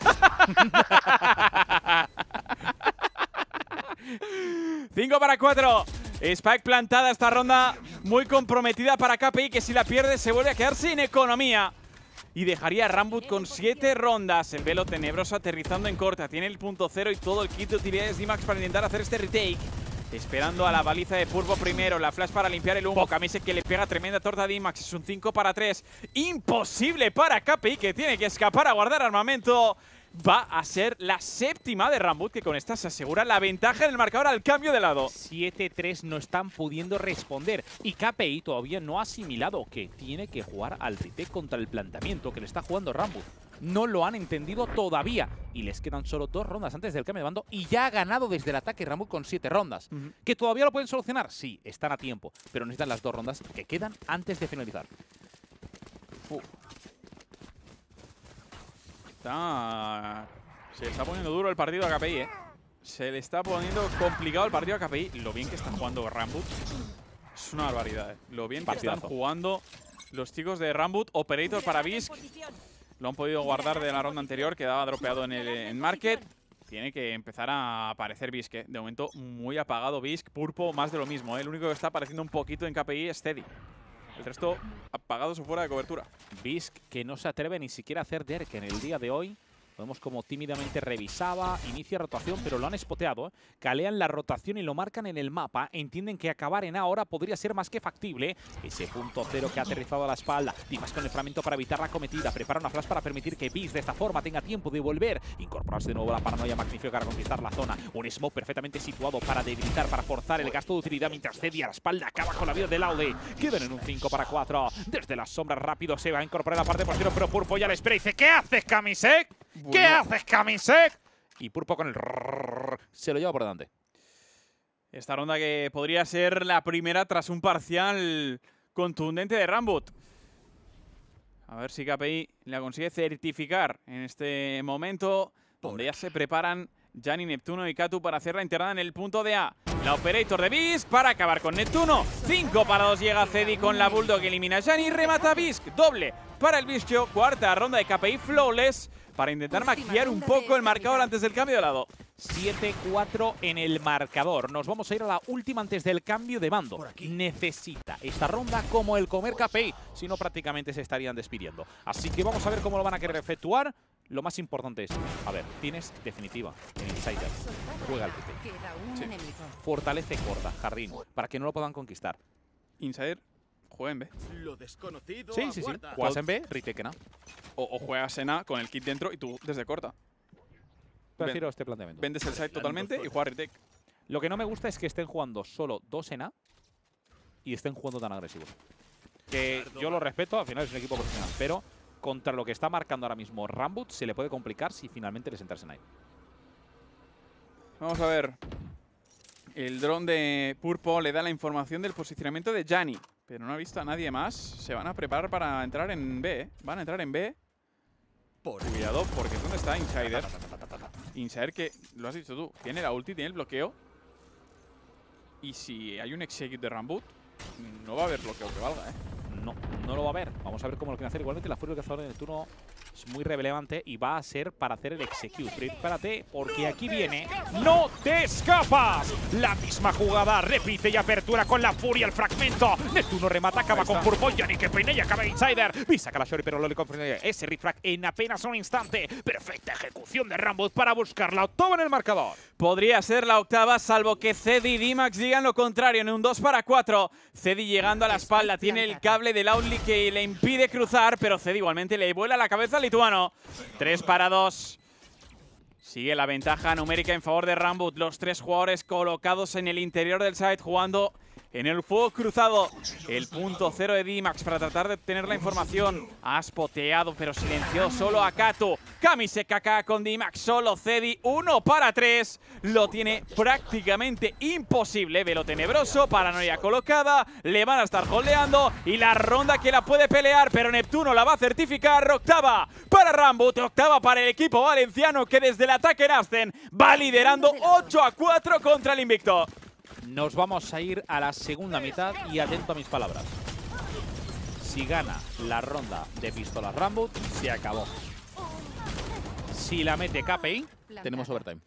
5-4. Spike plantada esta ronda. Muy comprometida para KPI, que si la pierde se vuelve a quedar sin economía. Y dejaría a Rambut con 7 rondas. El velo tenebroso aterrizando en corta. Tiene el punto cero y todo el kit de utilidades de Dimax para intentar hacer este retake. Esperando a la baliza de Purpo primero. La flash para limpiar el humo. Kamise que le pega tremenda torta a Dimax. Es un 5-3. Imposible para KPI, que tiene que escapar a guardar armamento. Va a ser la 7ª de Rambut, que con esta se asegura la ventaja en el marcador al cambio de lado. 7-3 no están pudiendo responder. Y KPI todavía no ha asimilado que tiene que jugar al retake contra el planteamiento que le está jugando Rambut. No lo han entendido todavía. Y les quedan solo 2 rondas antes del cambio de bando. Y ya ha ganado desde el ataque Rambut con 7 rondas. ¿Que todavía lo pueden solucionar? Sí, están a tiempo. Pero necesitan las 2 rondas que quedan antes de finalizar. Se le está poniendo duro el partido a KPI, ¿eh? Se le está poniendo complicado el partido a KPI. Lo bien que está jugando Rambut es una barbaridad, ¿eh? Lo bien que están jugando los chicos de Rambut. Operator para Bisk. Lo han podido guardar de la ronda anterior. Quedaba dropeado en Market. Tiene que empezar a aparecer Bisk, ¿eh? De momento muy apagado Bisk. Purpo más de lo mismo, ¿eh? El único que está apareciendo un poquito en KPI es Teddy. El resto apagados o fuera de cobertura. Bisk que no se atreve ni siquiera a hacer Derek en el día de hoy. Vemos como tímidamente revisaba, inicia rotación, pero lo han spoteado. Calean la rotación y lo marcan en el mapa. Entienden que acabar en A ahora podría ser más que factible. Ese punto cero que ha aterrizado a la espalda. Dimas con el fragmento para evitar la cometida. Prepara una flash para permitir que Biz de esta forma tenga tiempo de volver. Incorporarse de nuevo a la paranoia magnífica para conquistar la zona. Un smoke perfectamente situado para debilitar, para forzar el gasto de utilidad. Mientras Teddy a la espalda acaba con la vida de Laude. Quedan en un 5-4. Desde las sombras rápido se va a incorporar la parte posterior, pero Purpo ya le espera y dice: ¿qué haces, Kamisek? ¿Qué haces, Kamisek? Y Purpo con el se lo lleva por delante. Esta ronda que podría ser la primera tras un parcial contundente de Rambut. A ver si KPI la consigue certificar en este momento, donde ya se preparan Janny, Neptuno y Katu para hacer la internada en el punto de A. La Operator de Bisk para acabar con Neptuno. 5-2 llega Cedi con la Bulldog, elimina a Janny, remata a Bisk. Doble para el Biskio. Cuarta ronda de KPI flawless para intentar maquillar un poco el marcador antes del cambio de lado. 7-4 en el marcador. Nos vamos a ir a la última antes del cambio de bando. Necesita esta ronda como el comer KPI, si no prácticamente se estarían despidiendo. Así que vamos a ver cómo lo van a querer efectuar. Lo más importante es, a ver, tienes definitiva en Insider. Juega el PT. Sí. Fortalece corta, jardín, para que no lo puedan conquistar. Insider, juega en B. Sí. Juegas en B, retake en A. O juegas en A con el kit dentro y tú desde corta. Prefiero este planteamiento. Vendes el site totalmente y juegas retake. Lo que no me gusta es que estén jugando solo 2 en A y estén jugando tan agresivos. Que yo lo respeto, al final es un equipo profesional, pero contra lo que está marcando ahora mismo Rambut se le puede complicar si finalmente les entrasen ahí. Vamos a ver. El dron de Purpo le da la información del posicionamiento de Janny, pero no ha visto a nadie más. Se van a preparar para entrar en B, ¿eh? Van a entrar en B. Cuidado, porque ¿dónde está Insider? Insider que, lo has dicho tú, tiene la ulti, tiene el bloqueo. Y si hay un execute de Rambut, no va a haber bloqueo que valga, ¿eh? No lo va a haber. Vamos a ver cómo lo quieren hacer. Igualmente la furia del cazador en el turno muy relevante y va a ser para hacer el execute. Prepárate, porque aquí viene ¡No te escapas! La misma jugada, repite y apertura con la furia, el fragmento. Neptuno remata, acaba con Purpo, Yannick que peina y acaba Insider. Y saca la Shori, pero lo le confirma ese refrag en apenas un instante. Perfecta ejecución de Rambut para buscar la octava en el marcador. Podría ser la octava, salvo que Zedi y D-Max digan lo contrario en un 2-4. Zedi llegando a la espalda, tiene el cable de Loudly que le impide cruzar, pero Zedi igualmente le vuela la cabeza al lituano. 3-2. Sigue la ventaja numérica en favor de Rambut. Los 3 jugadores colocados en el interior del site jugando en el fuego cruzado. El punto 0 de D-Max para tratar de obtener la información. Ha spoteado pero silenció solo a Kato. Kamisek acá con D-Max, solo Zedi. 1-3. Lo tiene prácticamente imposible. Velo tenebroso, paranoia colocada. Le van a estar holdeando y la ronda que la puede pelear, pero Neptuno la va a certificar. Octava para Rambut, octava para el equipo valenciano que desde el ataque en Asten va liderando 8-4 contra el invicto. Nos vamos a ir a la segunda mitad y atento a mis palabras. Si gana la ronda de pistolas Rambut, se acabó. Si la mete KPI, tenemos overtime.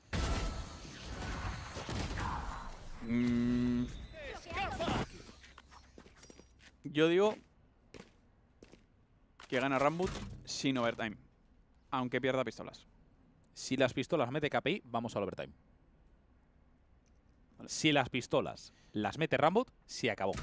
Yo digo que gana Rambut sin overtime, aunque pierda pistolas. Si las pistolas mete KPI, vamos al overtime. Si las pistolas las mete Rambut, se acabó.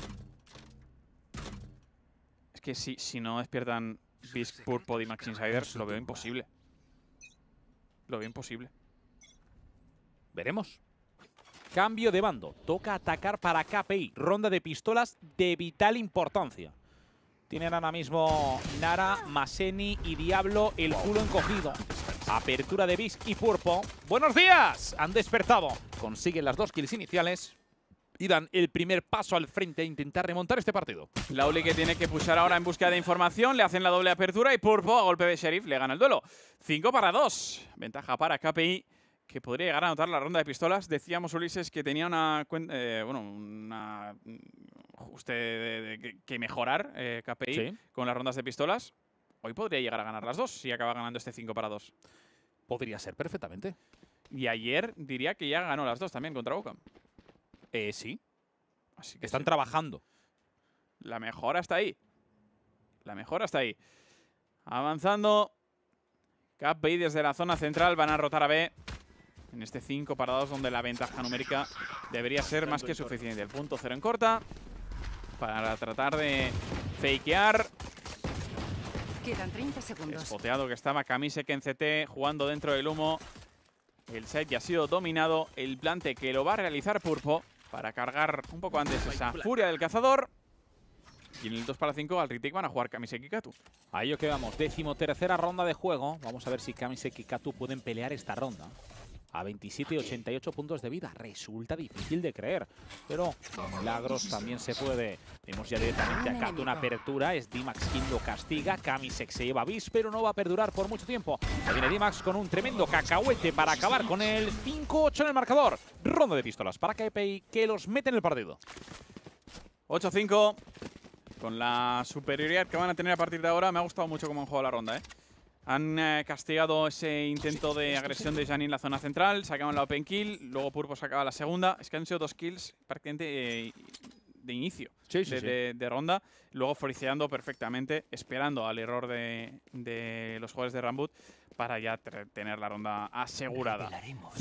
Es que si no despiertan Bisk, Purpo y Max Insiders, lo veo imposible. Lo veo imposible. Veremos. Cambio de bando. Toca atacar para KPI. Ronda de pistolas de vital importancia. Tienen ahora mismo Nara, Maseni y Diablo el culo encogido. Apertura de Bisk y Purpo. ¡Buenos días! Han despertado. Consiguen las 2 kills iniciales y dan el primer paso al frente a intentar remontar este partido. Loudly que tiene que pushar ahora en búsqueda de información. Le hacen la doble apertura y Purpo a golpe de Sheriff le gana el duelo. 5-2. Ventaja para KPI, que podría llegar a anotar la ronda de pistolas. Decíamos, Ulises, que tenía una ajuste que mejorar KPI Sí. con las rondas de pistolas. Hoy podría llegar a ganar las 2 si acaba ganando este 5-2. Podría ser perfectamente. Y ayer diría que ya ganó las 2 también contra Ocam. Sí. Así que Están sí. trabajando. La mejora está ahí. La mejora está ahí. Avanzando. KPI desde la zona central van a rotar a B. En este 5-2 donde la ventaja numérica debería ser más que suficiente. El punto 0 en corta. Para tratar de fakear. Quedan 30 segundos. Espoteado que estaba Kamisek en CT jugando dentro del humo. El site ya ha sido dominado. El plante que lo va a realizar Purpo para cargar un poco antes esa furia del cazador. Y en el 2-5 al retake van a jugar Kamisek y Katu. Ahí os quedamos. 13ª ronda de juego. Vamos a ver si Kamisek y Katu pueden pelear esta ronda. A 27 y 88 puntos de vida. Resulta difícil de creer. Pero con milagros también se puede. Vemos ya directamente a Katu una apertura. Es D-Max quien lo castiga. Kamisek se lleva bis, pero no va a perdurar por mucho tiempo. Ya viene D-Max con un tremendo cacahuete para acabar con el 5-8 en el marcador. Ronda de pistolas para KPI que los mete en el partido. 8-5. Con la superioridad que van a tener a partir de ahora. Me ha gustado mucho cómo han jugado la ronda, ¿eh? Han castigado ese intento de agresión de Janine en la zona central. Sacaban la open kill. Luego Purpo sacaba la segunda. Es que han sido 2 kills prácticamente de inicio de ronda. Luego friseando perfectamente, esperando al error de los jugadores de Rambut para ya tener la ronda asegurada.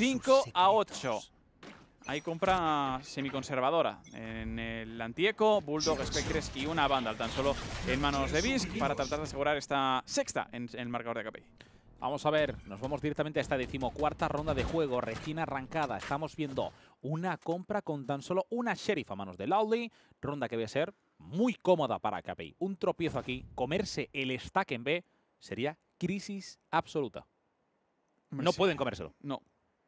5-8. Hay compra semiconservadora en el Antieco, Bulldog, Spectres y una Vandal, tan solo en manos de Bisk para tratar de asegurar esta sexta en el marcador de KPI. Vamos a ver, nos vamos directamente a esta 14ª ronda de juego, recién arrancada. Estamos viendo una compra con tan solo una Sheriff a manos de Loudly. Ronda que va a ser muy cómoda para KPI. Un tropiezo aquí, comerse el stack en B sería crisis absoluta. No pueden comérselo. No.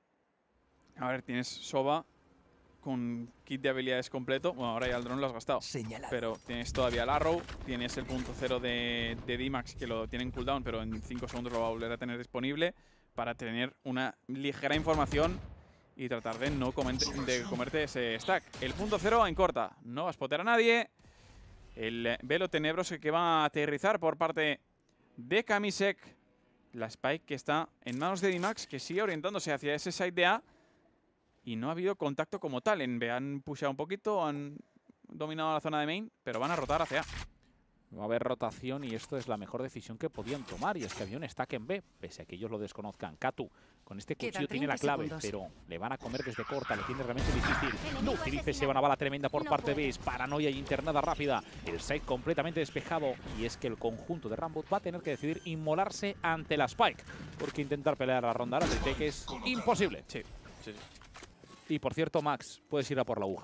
A ver, tienes Soba con kit de habilidades completo. Bueno, ahora ya el drone lo has gastado. Pero tienes todavía el Arrow. Tienes el punto 0 de D-Max que lo tiene en cooldown, pero en 5 segundos lo va a volver a tener disponible para tener una ligera información y tratar de no comerte ese stack. El punto 0 en corta. No va a spotear a nadie. El velo tenebroso que va a aterrizar por parte de Kamisek. La Spike que está en manos de D-Max, que sigue orientándose hacia ese side de A. Y no ha habido contacto como tal. En B han pusheado un poquito, han dominado la zona de main, pero van a rotar hacia A. Va a haber rotación y esto es la mejor decisión que podían tomar. Y es que había un stack en B, pese a que ellos lo desconozcan. Katu, con este cuchillo tiene la clave, pero le van a comer desde corta, le tiene realmente difícil. No utilice, se va una bala tremenda por parte de B. Paranoia y internada rápida. El side completamente despejado. Y es que el conjunto de Rambo va a tener que decidir inmolarse ante la Spike. Porque intentar pelear la ronda ahora que es imposible. Sí. Y por cierto, Max, puedes ir a por la aguja.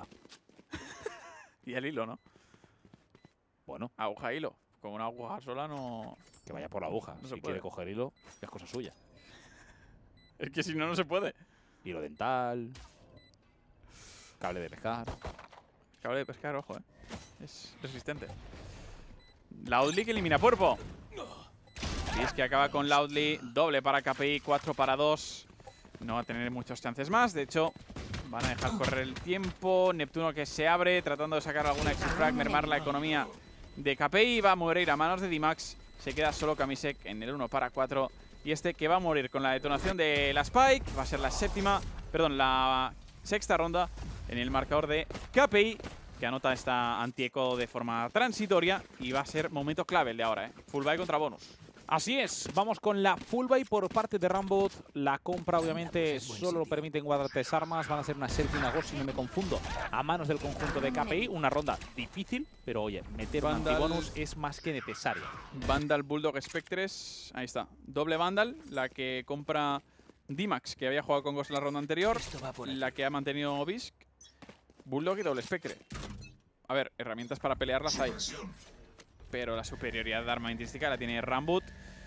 Y el hilo, ¿no? Bueno, Aguja, hilo. Con una aguja sola no... que vaya por la aguja. No se Si puede. quiere coger hilo, es cosa suya. Es que si no, no se puede. Hilo dental, cable de pescar. Cable de pescar, ojo, es resistente. Loudly que elimina a Purpo. Fisk que acaba con Loudly. Doble para KPI, 4 para 2. No va a tener muchos chances más. De hecho, van a dejar correr el tiempo. Neptuno que se abre, tratando de sacar alguna exit frag, mermar la economía de KPI. Va a morir a manos de D-Max. Se queda solo Kamisek en el 1 para 4. Y este que va a morir con la detonación de la Spike. Va a ser la sexta ronda en el marcador de KPI, que anota esta anti-eco de forma transitoria. Y va a ser momento clave el de ahora, Full buy contra bonus. Así es, vamos con la full buy por parte de Rambo. La compra obviamente solo lo permiten guardar 3 armas. Van a ser una Selfie y una Ghost, si no me confundo, a manos del conjunto de KPI. Una ronda difícil, pero oye, meter un antibonus es más que necesario. Vandal, Bulldog, Spectres. Ahí está. Doble Vandal, la que compra D-Max, que había jugado con Ghost en la ronda anterior. La que ha mantenido Bisk. Bulldog y doble Spectre. A ver, herramientas para pelearlas hay. Pero la superioridad armamentística la tiene Rambut,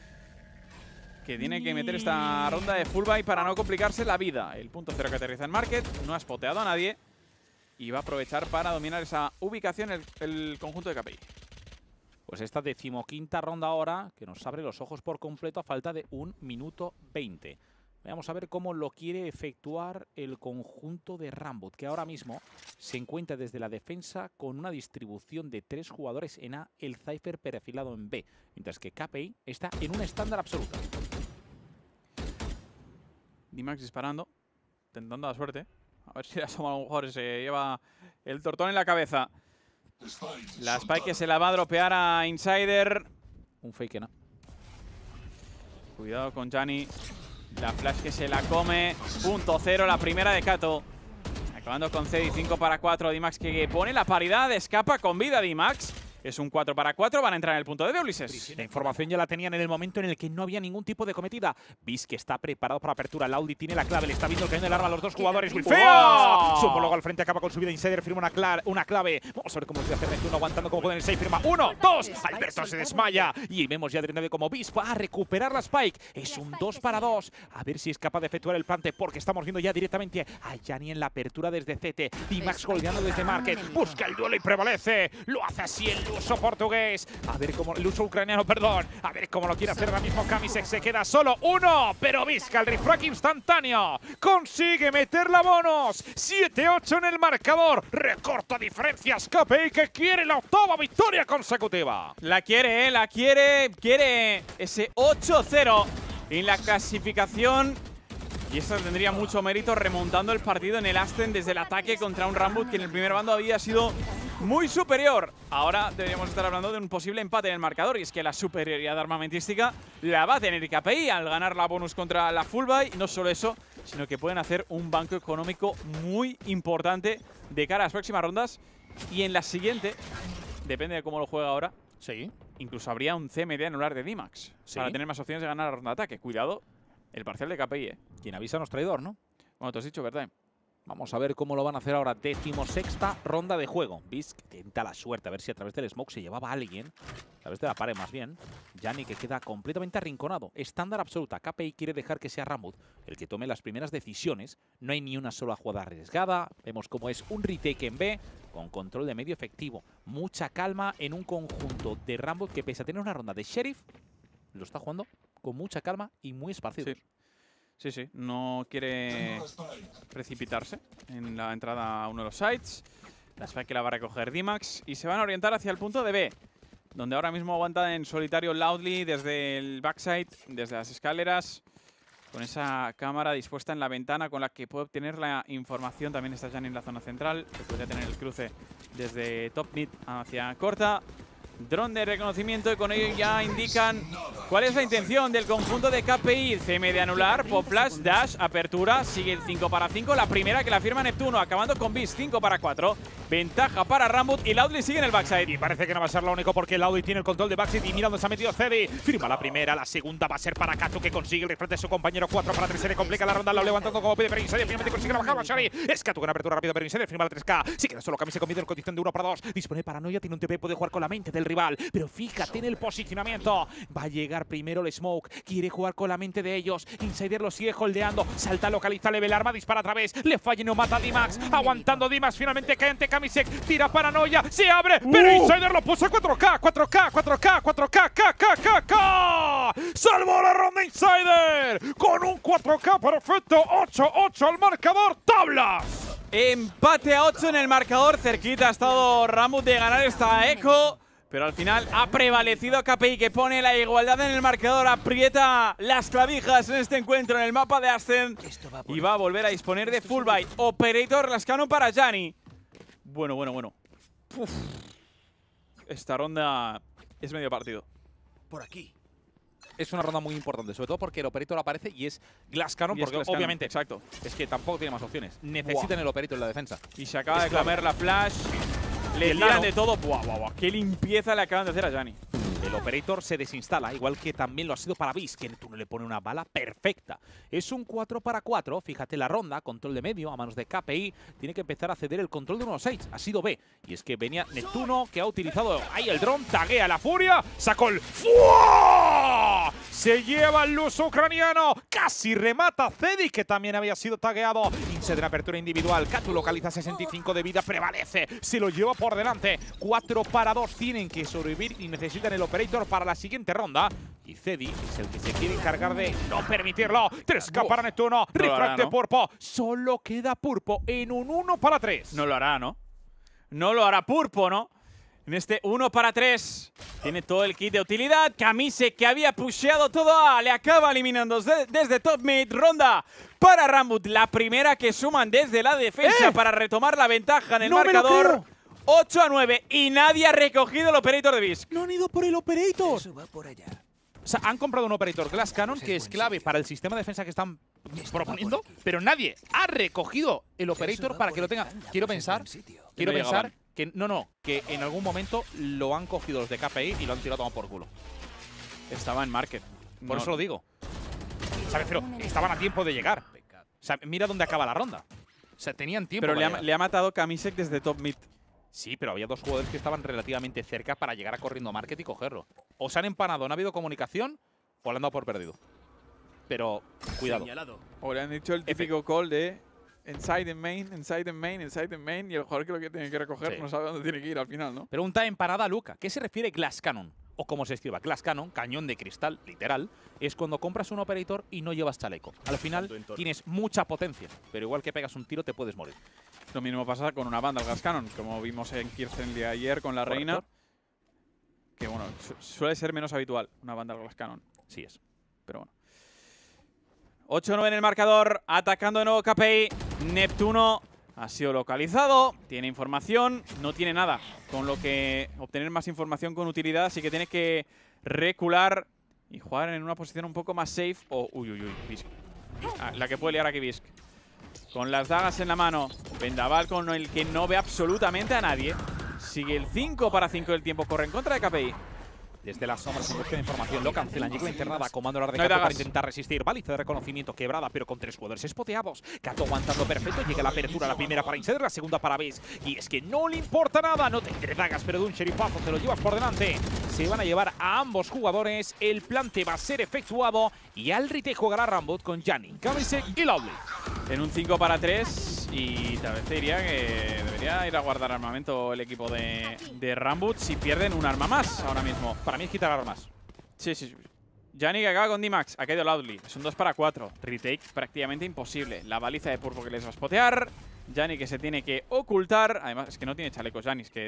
que tiene que meter esta ronda de full buy para no complicarse la vida. El punto cero que aterriza en Market, no ha spoteado a nadie y va a aprovechar para dominar esa ubicación el conjunto de KPI. Pues esta 15ª ronda ahora, que nos abre los ojos por completo a falta de 1 minuto 20. Vamos a ver cómo lo quiere efectuar el conjunto de Rambut, que ahora mismo se encuentra desde la defensa con una distribución de 3 jugadores en A, el Cypher perfilado en B, mientras que KPI está en un estándar absoluto. D-Max disparando, tentando la suerte. A ver si la soma a lo mejor se lleva el tortón en la cabeza. La Spike que se la va a dropear a Insider. Un fake, ¿no? Cuidado con Gianni. La flash que se la come. Punto cero, la primera de Kato. Acabando con Cedi, 5 para 4. D-Max que pone la paridad. Escapa con vida D-Max. Es un 4 para 4. Van a entrar en el punto de Ulises. La información ya la tenían en el momento en el que no había ningún tipo de cometida. Bisk está preparado para apertura. Laudi tiene la clave. Le está viendo el cañón del arma a los dos jugadores. ¡Feo! Su homólogo al frente acaba con su vida. Insider firma una clave. Vamos a ver cómo se hace Neptuno aguantando como pueden el 6. Firma 1, 2. Alberto se desmaya. Y vemos ya de como Bisk va a recuperar la Spike. Es un 2 para 2. A ver si es capaz de efectuar el plante, porque estamos viendo ya directamente a Gianni en la apertura desde CT. D-Max golpeando desde Market. Busca el duelo y prevalece. Lo hace así el uso portugués. A ver cómo el uso ucraniano, perdón. A ver cómo lo quiere hacer ahora mismo Kamisek. Se queda solo 1, pero Vizca el refrag instantáneo. Consigue meter la bonus. 7-8 en el marcador. Recorta diferencias KPI, que quiere la 8ª victoria consecutiva. La quiere, la quiere. Quiere ese 8-0 en la clasificación. Y esto tendría mucho mérito remontando el partido en el Aston desde el ataque contra un Rambut que en el primer bando había sido muy superior. Ahora deberíamos estar hablando de un posible empate en el marcador, y es que la superioridad armamentística la va a tener KPI al ganar la bonus contra la full buy. No solo eso, sino que pueden hacer un banco económico muy importante de cara a las próximas rondas. Y en la siguiente, depende de cómo lo juega ahora, Sí. incluso habría un CMD anular de D-Max para tener más opciones de ganar la ronda de ataque. Cuidado, el parcial de KPI, Quien avisa no es traidor, ¿no? Bueno, te has dicho, ¿verdad? Vamos a ver cómo lo van a hacer ahora. 16ª ronda de juego. Bisk tenta la suerte, a ver si a través del smoke se llevaba a alguien. A través de la pared, más bien. Gianni que queda completamente arrinconado. Estándar absoluta. KPI quiere dejar que sea Rambut el que tome las primeras decisiones. No hay ni una sola jugada arriesgada. Vemos cómo es un retake en B, con control de medio efectivo. Mucha calma en un conjunto de Rambut que, pese a tener una ronda de Sheriff, lo está jugando con mucha calma y muy esparcido. Sí, no quiere precipitarse en la entrada a uno de los sites. La Spike que la va a recoger D-Max y se van a orientar hacia el punto de B. donde ahora mismo aguanta en solitario Loudly desde el backside, desde las escaleras, con esa cámara dispuesta en la ventana con la que puede obtener la información. También está Gianni en la zona central, que puede tener el cruce desde top mid hacia corta. Dron de reconocimiento y con ello ya indican cuál es la intención del conjunto de KPI. CM de anular, pop flash, dash, apertura, sigue el 5 para 5. La primera que la firma Neptuno, acabando con Beast, 5 para 4. Ventaja para Rambut y Loudly sigue en el backside. Y parece que no va a ser lo único porque Loudly tiene el control de backside y mira dónde se ha metido Cedi. Firma la primera, la segunda va a ser para Katu, que consigue el refrete de su compañero. 4 para 3, se le complica la ronda, lo levantando como pide, pero Insider finalmente consigue la bajada. Shari es Katu con apertura rápido, pero Insider firma la 3K. Si queda solo Kami, se convierte en condición de 1 para 2. Dispone paranoia, tiene un TP, puede jugar con la mente del rival. Pero fíjate en el posicionamiento. Va a llegar primero el smoke, quiere jugar con la mente de ellos. Insider lo sigue holdeando, salta, localiza, level arma, dispara otra vez. Le falla y no mata a D-Max. Aguantando D-Max, finalmente cae ante Kamisek. Tira paranoia, se abre, pero Insider lo puso a 4K, 4K, 4K, 4K, KKKK. Salvó la ronda Insider con un 4K perfecto. 8-8 al marcador, tablas. Empate a 8 en el marcador. Cerquita ha estado Rambut de ganar esta eco, pero al final ha prevalecido KPI, que pone la igualdad en el marcador. Aprieta las clavijas en este encuentro en el mapa de Ascent y va a volver a disponer de full buy. Operator Lascano para Gianni. Bueno. Uf. Esta ronda es medio partido. Por aquí. Es una ronda muy importante, sobre todo porque el Operator aparece y es Glass Cannon, Y es porque Glass Cannon, obviamente exacto. es que tampoco tiene más opciones. Necesitan el Operator en la defensa. Y se acaba de clave. comer la flash. Le el tiran nano. de todo. Buah. Qué limpieza le acaban de hacer a Gianni. El Operator se desinstala, igual que también lo ha sido para Beast, que Neptuno le pone una bala perfecta. Es un 4 para 4, fíjate la ronda, control de medio a manos de KPI. Tiene que empezar a ceder el control de 1-6, ha sido B. Y es que venía Neptuno, que ha utilizado ahí el dron, taguea la furia, sacó el ¡Fua! Se lleva el luso ucraniano, casi remata Cedi, que también había sido tagueado. Insider apertura individual, Katu localiza 65 de vida, prevalece, se lo lleva por delante. 4 para 2, tienen que sobrevivir y necesitan el Operator para la siguiente ronda. Y Cedi es el que se quiere encargar de no permitirlo. 3K para Neptuno, refracte ¿no? Purpo. Solo queda Purpo en un 1 para 3. No lo hará, ¿no? No lo hará Purpo, ¿no? En este 1 para 3 tiene todo el kit de utilidad. Kamisek, que había pusheado todo A, le acaba eliminando desde top mid. Ronda para Rambut, la primera que suman desde la defensa para retomar la ventaja en el marcador. 8-9 y nadie ha recogido el Operator de Beast. No han ido por el Operator. Eso va por allá. O sea, han comprado un Operator Glass Cannon que es clave para el sistema de defensa que están proponiendo, pero nadie ha recogido el Operator para que lo tenga. Quiero pensar que que en algún momento lo han cogido los de KPI y lo han tirado por culo. Estaba en market. Por eso lo digo. ¿Sabes? Pero estaban a tiempo de llegar. O sea, mira dónde acaba la ronda. O sea, tenían tiempo. Pero para le ha matado Kamisek desde top mid. Sí, pero había dos jugadores que estaban relativamente cerca para llegar a corriendo market y cogerlo. O se han empanado, no ha habido comunicación, o le han dado por perdido. Pero, cuidado. O le han dicho el típico call de inside and main, inside and main, inside and main, y el jugador que lo que tiene que recoger Sí. no sabe dónde tiene que ir al final, ¿no? Pregunta en parada a Luca. ¿Qué se refiere Glass Cannon? O como se escriba, Glass Cannon, cañón de cristal, literal, es cuando compras un Operator y no llevas chaleco. Al final tienes mucha potencia, pero igual que pegas un tiro te puedes morir. Lo mismo pasa con una banda, el Glass Cannon, como vimos en Kirsten de ayer con la Reina. Que bueno, suele ser menos habitual una banda Glass Cannon. Sí es. Pero bueno. 8-9 en el marcador, atacando de nuevo KPI. Neptuno ha sido localizado, tiene información, no tiene nada con lo que obtener más información con utilidad, así que tiene que recular y jugar en una posición un poco más safe. Bisk. La que puede liar aquí Bisk. Con las dagas en la mano, vendaval con el que no ve absolutamente a nadie. Sigue el 5 para 5 del tiempo, corre en contra de KPI. Desde las sombras, en busca de información, lo cancelan. Llega la internada, comando la de No hay Kato para dagas. intentar resistir. Baliza de reconocimiento quebrada, pero con 3 jugadores espoteados. Kato aguantando perfecto. Llega la apertura, la primera para Insider, la segunda para Beast. Y es que no le importa nada. No te entregas, pero de un sherifazo te lo llevas por delante. Se van a llevar a ambos jugadores. El plante va a ser efectuado. Y al retake jugará Rambut con Gianni, Kamisek y Loudly. En un 5 para 3 y tal vez te diría que debería ir a guardar armamento el equipo de Rambut si pierden un arma más ahora mismo. Para mí es quitar armas. Sí. Gianni que acaba con D-Max, ha caído Loudly. Es un 2 para 4. Retake prácticamente imposible. La baliza de Purpo que les va a spotear. Gianni que se tiene que ocultar. Además es que no tiene chalecos Gianni, es que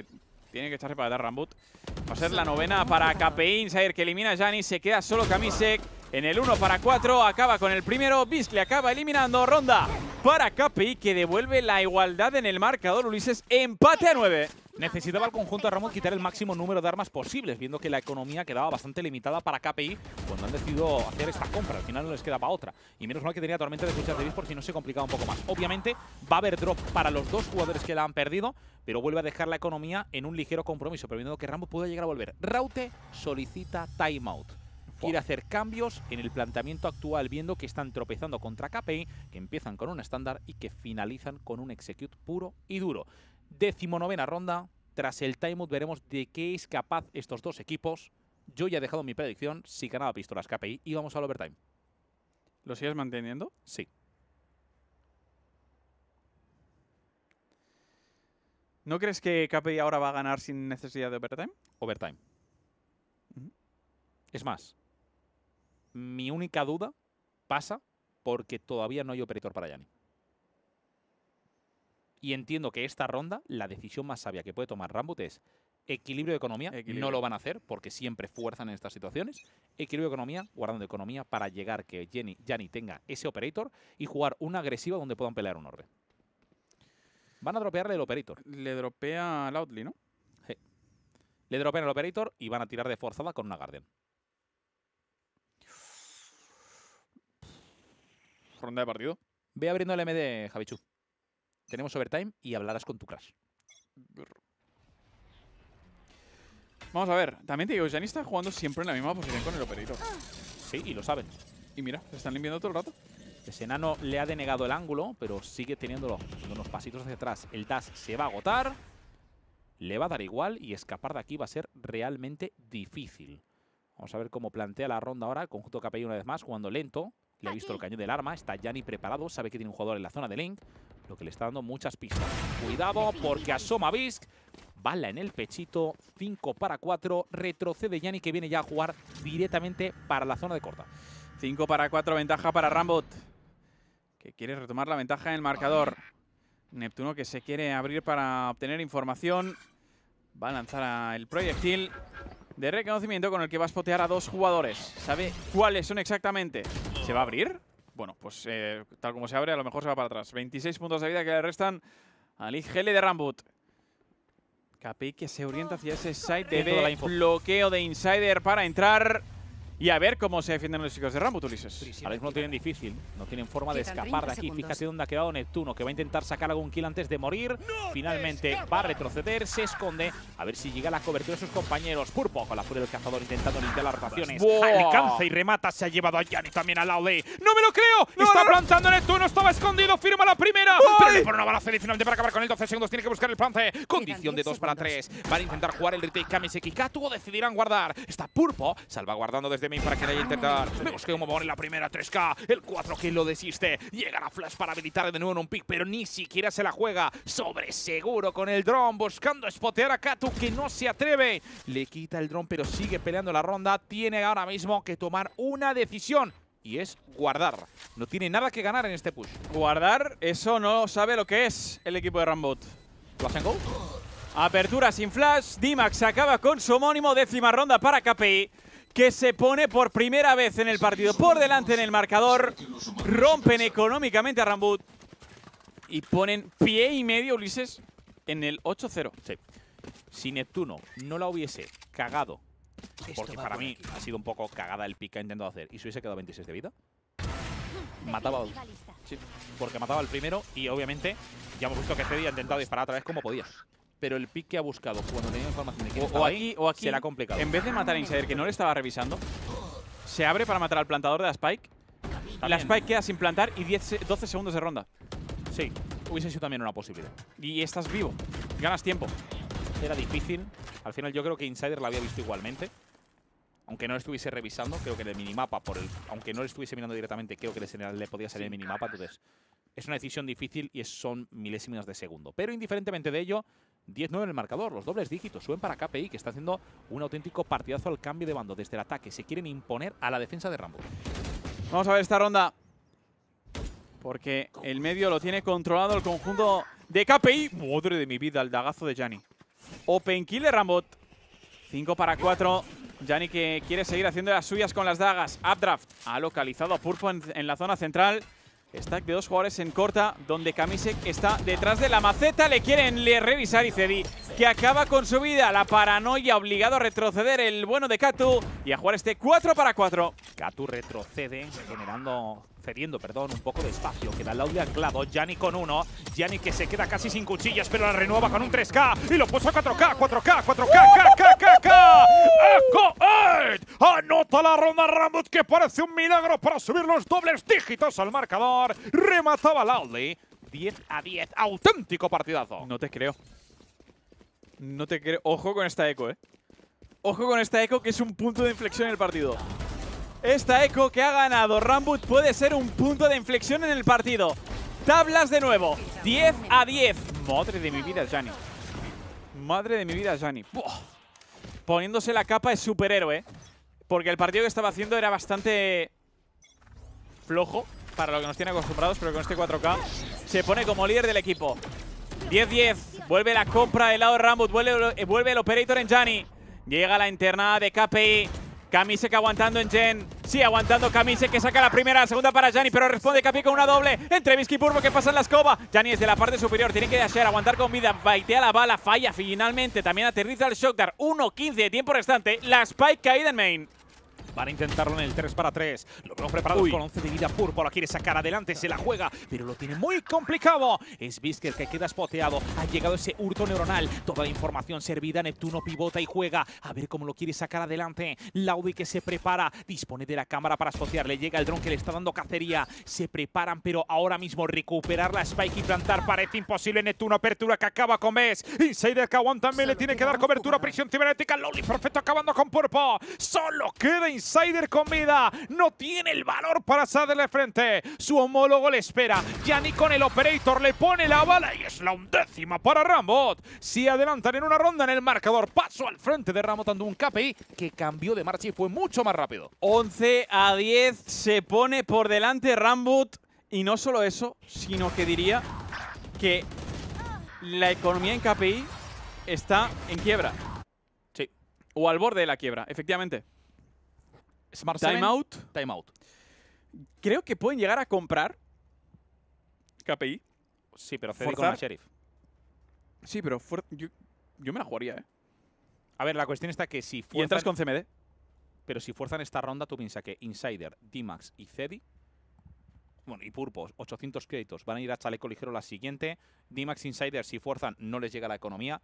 Tiene que echarse para atrás Rambut. Va a ser la 9ª para KPI. Insider que elimina a Gianni. Se queda solo Kamisek. En el 1 para 4. Acaba con el primero. Bisc le acaba eliminando. Ronda para KPI que devuelve la igualdad en el marcador. Ulises, empate a 9. Necesitaba el conjunto de Rambut quitar el máximo número de armas posibles, viendo que la economía quedaba bastante limitada para KPI cuando han decidido hacer esta compra. Al final no les queda para otra. Y menos mal que tenía tormenta de flechas de Bisc por si no se complicaba un poco más. Obviamente va a haber drop para los dos jugadores que la han perdido, pero vuelve a dejar la economía en un ligero compromiso, previendo que Rambut pueda llegar a volver. Raute solicita timeout. Quiere hacer cambios en el planteamiento actual, viendo que están tropezando contra KPI, que empiezan con un estándar y que finalizan con un execute puro y duro. 19ª ronda. Tras el timeout veremos de qué es capaz estos dos equipos. Yo ya he dejado mi predicción. Si ganaba pistolas KPI, íbamos al overtime. ¿Lo sigues manteniendo? Sí. ¿No crees que KPI ahora va a ganar sin necesidad de overtime? Overtime. Es más, mi única duda pasa porque todavía no hay operator para Gianni. Y entiendo que esta ronda, la decisión más sabia que puede tomar Rambut es equilibrio de economía. No lo van a hacer porque siempre fuerzan en estas situaciones. Equilibrio de economía, guardando economía para llegar que Gianni tenga ese operator y jugar una agresiva donde puedan pelear un orbe. Van a dropearle el operator. Le dropea Loudly, ¿no? Sí. Le dropean el operator y van a tirar de forzada con una Guardian. Ronda de partido. Ve abriendo el MD, Javichu. Tenemos overtime y hablarás con tu crush. Vamos a ver. También te digo, Gianni está jugando siempre en la misma posición con el operator. Sí, y lo saben. Y mira, se están limpiando todo el rato. Ese enano le ha denegado el ángulo, pero sigue teniéndolo unos pasitos hacia atrás. El dash se va a agotar. Le va a dar igual y escapar de aquí va a ser realmente difícil. Vamos a ver cómo plantea la ronda ahora. El conjunto KPI una vez más, jugando lento. Le ha visto el cañón del arma. Está Gianni preparado. Sabe que tiene un jugador en la zona de Link, lo que le está dando muchas pistas. Cuidado porque asoma Bisc. Bala en el pechito. 5 para 4. Retrocede Gianni, que viene ya a jugar directamente para la zona de corta. 5 para 4. Ventaja para Rambut, que quiere retomar la ventaja en el marcador. Neptuno que se quiere abrir para obtener información. Va a lanzar el proyectil de reconocimiento con el que va a spotear a dos jugadores. ¿Sabe cuáles son exactamente? ¿Se va a abrir? Bueno, pues tal como se abre, a lo mejor se va para atrás. 26 puntos de vida que le restan al IGL de Rambut. KPI que se orienta hacia ese side de bloqueo de Insider para entrar. Y a ver cómo se defienden los chicos de Rambut, Ulises. Ahora mismo lo tienen difícil. No tienen forma de escapar de aquí. Fíjate dónde ha quedado Neptuno, que va a intentar sacar algún kill antes de morir. Finalmente va a retroceder, se esconde. A ver si llega la cobertura de sus compañeros. Purpo con la furia del cazador intentando limpiar las rotaciones. Alcanza y remata. Se ha llevado a Gianni también al lado de... ¡No me lo creo! ¡Está plantando Neptuno! Estaba escondido. Firma la primera. Pero le pone una balazo y finalmente para acabar con el 12 segundos. Tiene que buscar el plante. Condición de 2 para 3. Van a intentar jugar el retake. Kamisek y Katu decidirán guardar. Está Purpo salvaguardando desde main para que le haya intentar. Vemos que como en la primera 3K. El 4 que lo desiste. Llega la flash para habilitar de nuevo en un pick, pero ni siquiera se la juega. Sobre seguro con el drone, buscando spotear a Katu, que no se atreve. Le quita el drone, pero sigue peleando la ronda. Tiene ahora mismo que tomar una decisión. Y es guardar. No tiene nada que ganar en este push. Guardar, eso no sabe lo que es el equipo de Rambut. ¿Flash and go? Apertura sin flash. D-Max acaba con su homónimo. 10ª ronda para KPI, que se pone por primera vez en el partido por delante en el marcador. Rompen económicamente a Rambut y ponen pie y medio, Ulises, en el 8-0. Sí. Si Neptuno no la hubiese cagado, porque para mí ha sido un poco cagada el pick que ha intentado hacer, y se hubiese quedado 26 de vida, mataba. Sí, porque mataba al primero y obviamente ya hemos visto que Freddy ha intentado disparar otra vez como podía. Pero el pick que ha buscado cuando tenía información de que estaba ahí, se le ha complicado. En vez de matar a Insider, que no le estaba revisando, se abre para matar al plantador de la Spike. La Spike queda sin plantar y 12 segundos de ronda. Sí, hubiese sido también una posibilidad. Y estás vivo, ganas tiempo. Era difícil. Al final yo creo que Insider la había visto igualmente. Aunque no lo estuviese revisando, creo que en el minimapa, aunque no lo estuviese mirando directamente, creo que le podía salir el minimapa. Entonces, es una decisión difícil y son milésimas de segundo. Pero indiferentemente de ello, 10-9 en el marcador, los dobles dígitos suben para KPI, que está haciendo un auténtico partidazo al cambio de bando. Desde el ataque se quieren imponer a la defensa de Rambut. Vamos a ver esta ronda, porque el medio lo tiene controlado el conjunto de KPI. Madre de mi vida, el dagazo de Gianni. Open kill de Rambot. 5 para 4. Janny que quiere seguir haciendo las suyas con las dagas. Updraft ha localizado a Purpo en la zona central. Stack de 2 jugadores en corta, donde Kamisek está detrás de la maceta. Le quieren revisar y Cedi, que acaba con su vida. La paranoia, obligado a retroceder el bueno de Katu y a jugar este 4 para 4. Katu retrocede, cediendo un poco de espacio. Queda Loudly anclado. Janny con 1. Janny que se queda casi sin cuchillas, pero la renueva con un 3K. Y lo puso a 4K, 4K. ¡Echo 8! Anota la ronda Rambut, que parece un milagro para subir los dobles dígitos al marcador. Remataba Loudly. 10-10. Auténtico partidazo. No te creo. No te creo. Ojo con esta eco, Ojo con esta eco, que es un punto de inflexión en el partido. Esta eco que ha ganado Rambut puede ser un punto de inflexión en el partido. Tablas de nuevo. 10-10. Madre de mi vida, Janny. Madre de mi vida, Janny. Poniéndose la capa de superhéroe. Porque el partido que estaba haciendo era bastante flojo para lo que nos tiene acostumbrados, pero con este 4K se pone como líder del equipo. 10-10. Vuelve la compra del lado de Rambut. Vuelve el operator en Janny. Llega la internada de KPI. Kamisek aguantando en Gen. Sí, aguantando Kamisek, que saca la primera, la segunda para Janny, pero responde KPI con una doble. Entre Visky y Purpo, que pasan la escoba. Janny desde la parte superior, tiene que dashear, aguantar con vida. Baitea la bala, falla finalmente. También aterriza el Shockdart. 1-15 de tiempo restante. La Spike caída en main. Van a intentarlo en el 3 para 3. Lo vemos preparado con 11 de vida. Purpo la quiere sacar adelante, se la juega, pero lo tiene muy complicado. Es Visky el que queda spoteado. Ha llegado ese hurto neuronal. Toda la información servida. Neptuno pivota y juega. A ver cómo lo quiere sacar adelante. Loudly que se prepara. Dispone de la cámara para spotear. Le llega el dron que le está dando cacería. Se preparan, pero ahora mismo recuperar la Spike y plantar parece imposible. Neptuno apertura que acaba con Bes. Insider que aguanta también le tiene que dar cobertura. Prisión cibernética. Loudly perfecto acabando con Purpo. Solo queda Insider con vida. No tiene el valor para hacerle frente. Su homólogo le espera. Janny con el operator le pone la bala y es la 11ª para Rambut. Si adelantan en una ronda en el marcador, paso al frente de Rambut ante un KPI que cambió de marcha y fue mucho más rápido. 11-10 se pone por delante Rambut. Y no solo eso, sino que diría que la economía en KPI está en quiebra. Sí. O al borde de la quiebra, efectivamente. Timeout. Creo que pueden llegar a comprar KPI. Sí, pero Cedi con la Sheriff. Sí, pero yo me la jugaría, A ver, la cuestión está que si fuerzan, y entras con CMD. Pero si fuerzan esta ronda, tú piensas que Insider, D-Max y Cedi, bueno, y Purpo, 800 créditos, van a ir a chaleco ligero la siguiente. D-Max, Insider, si fuerzan, no les llega la economía.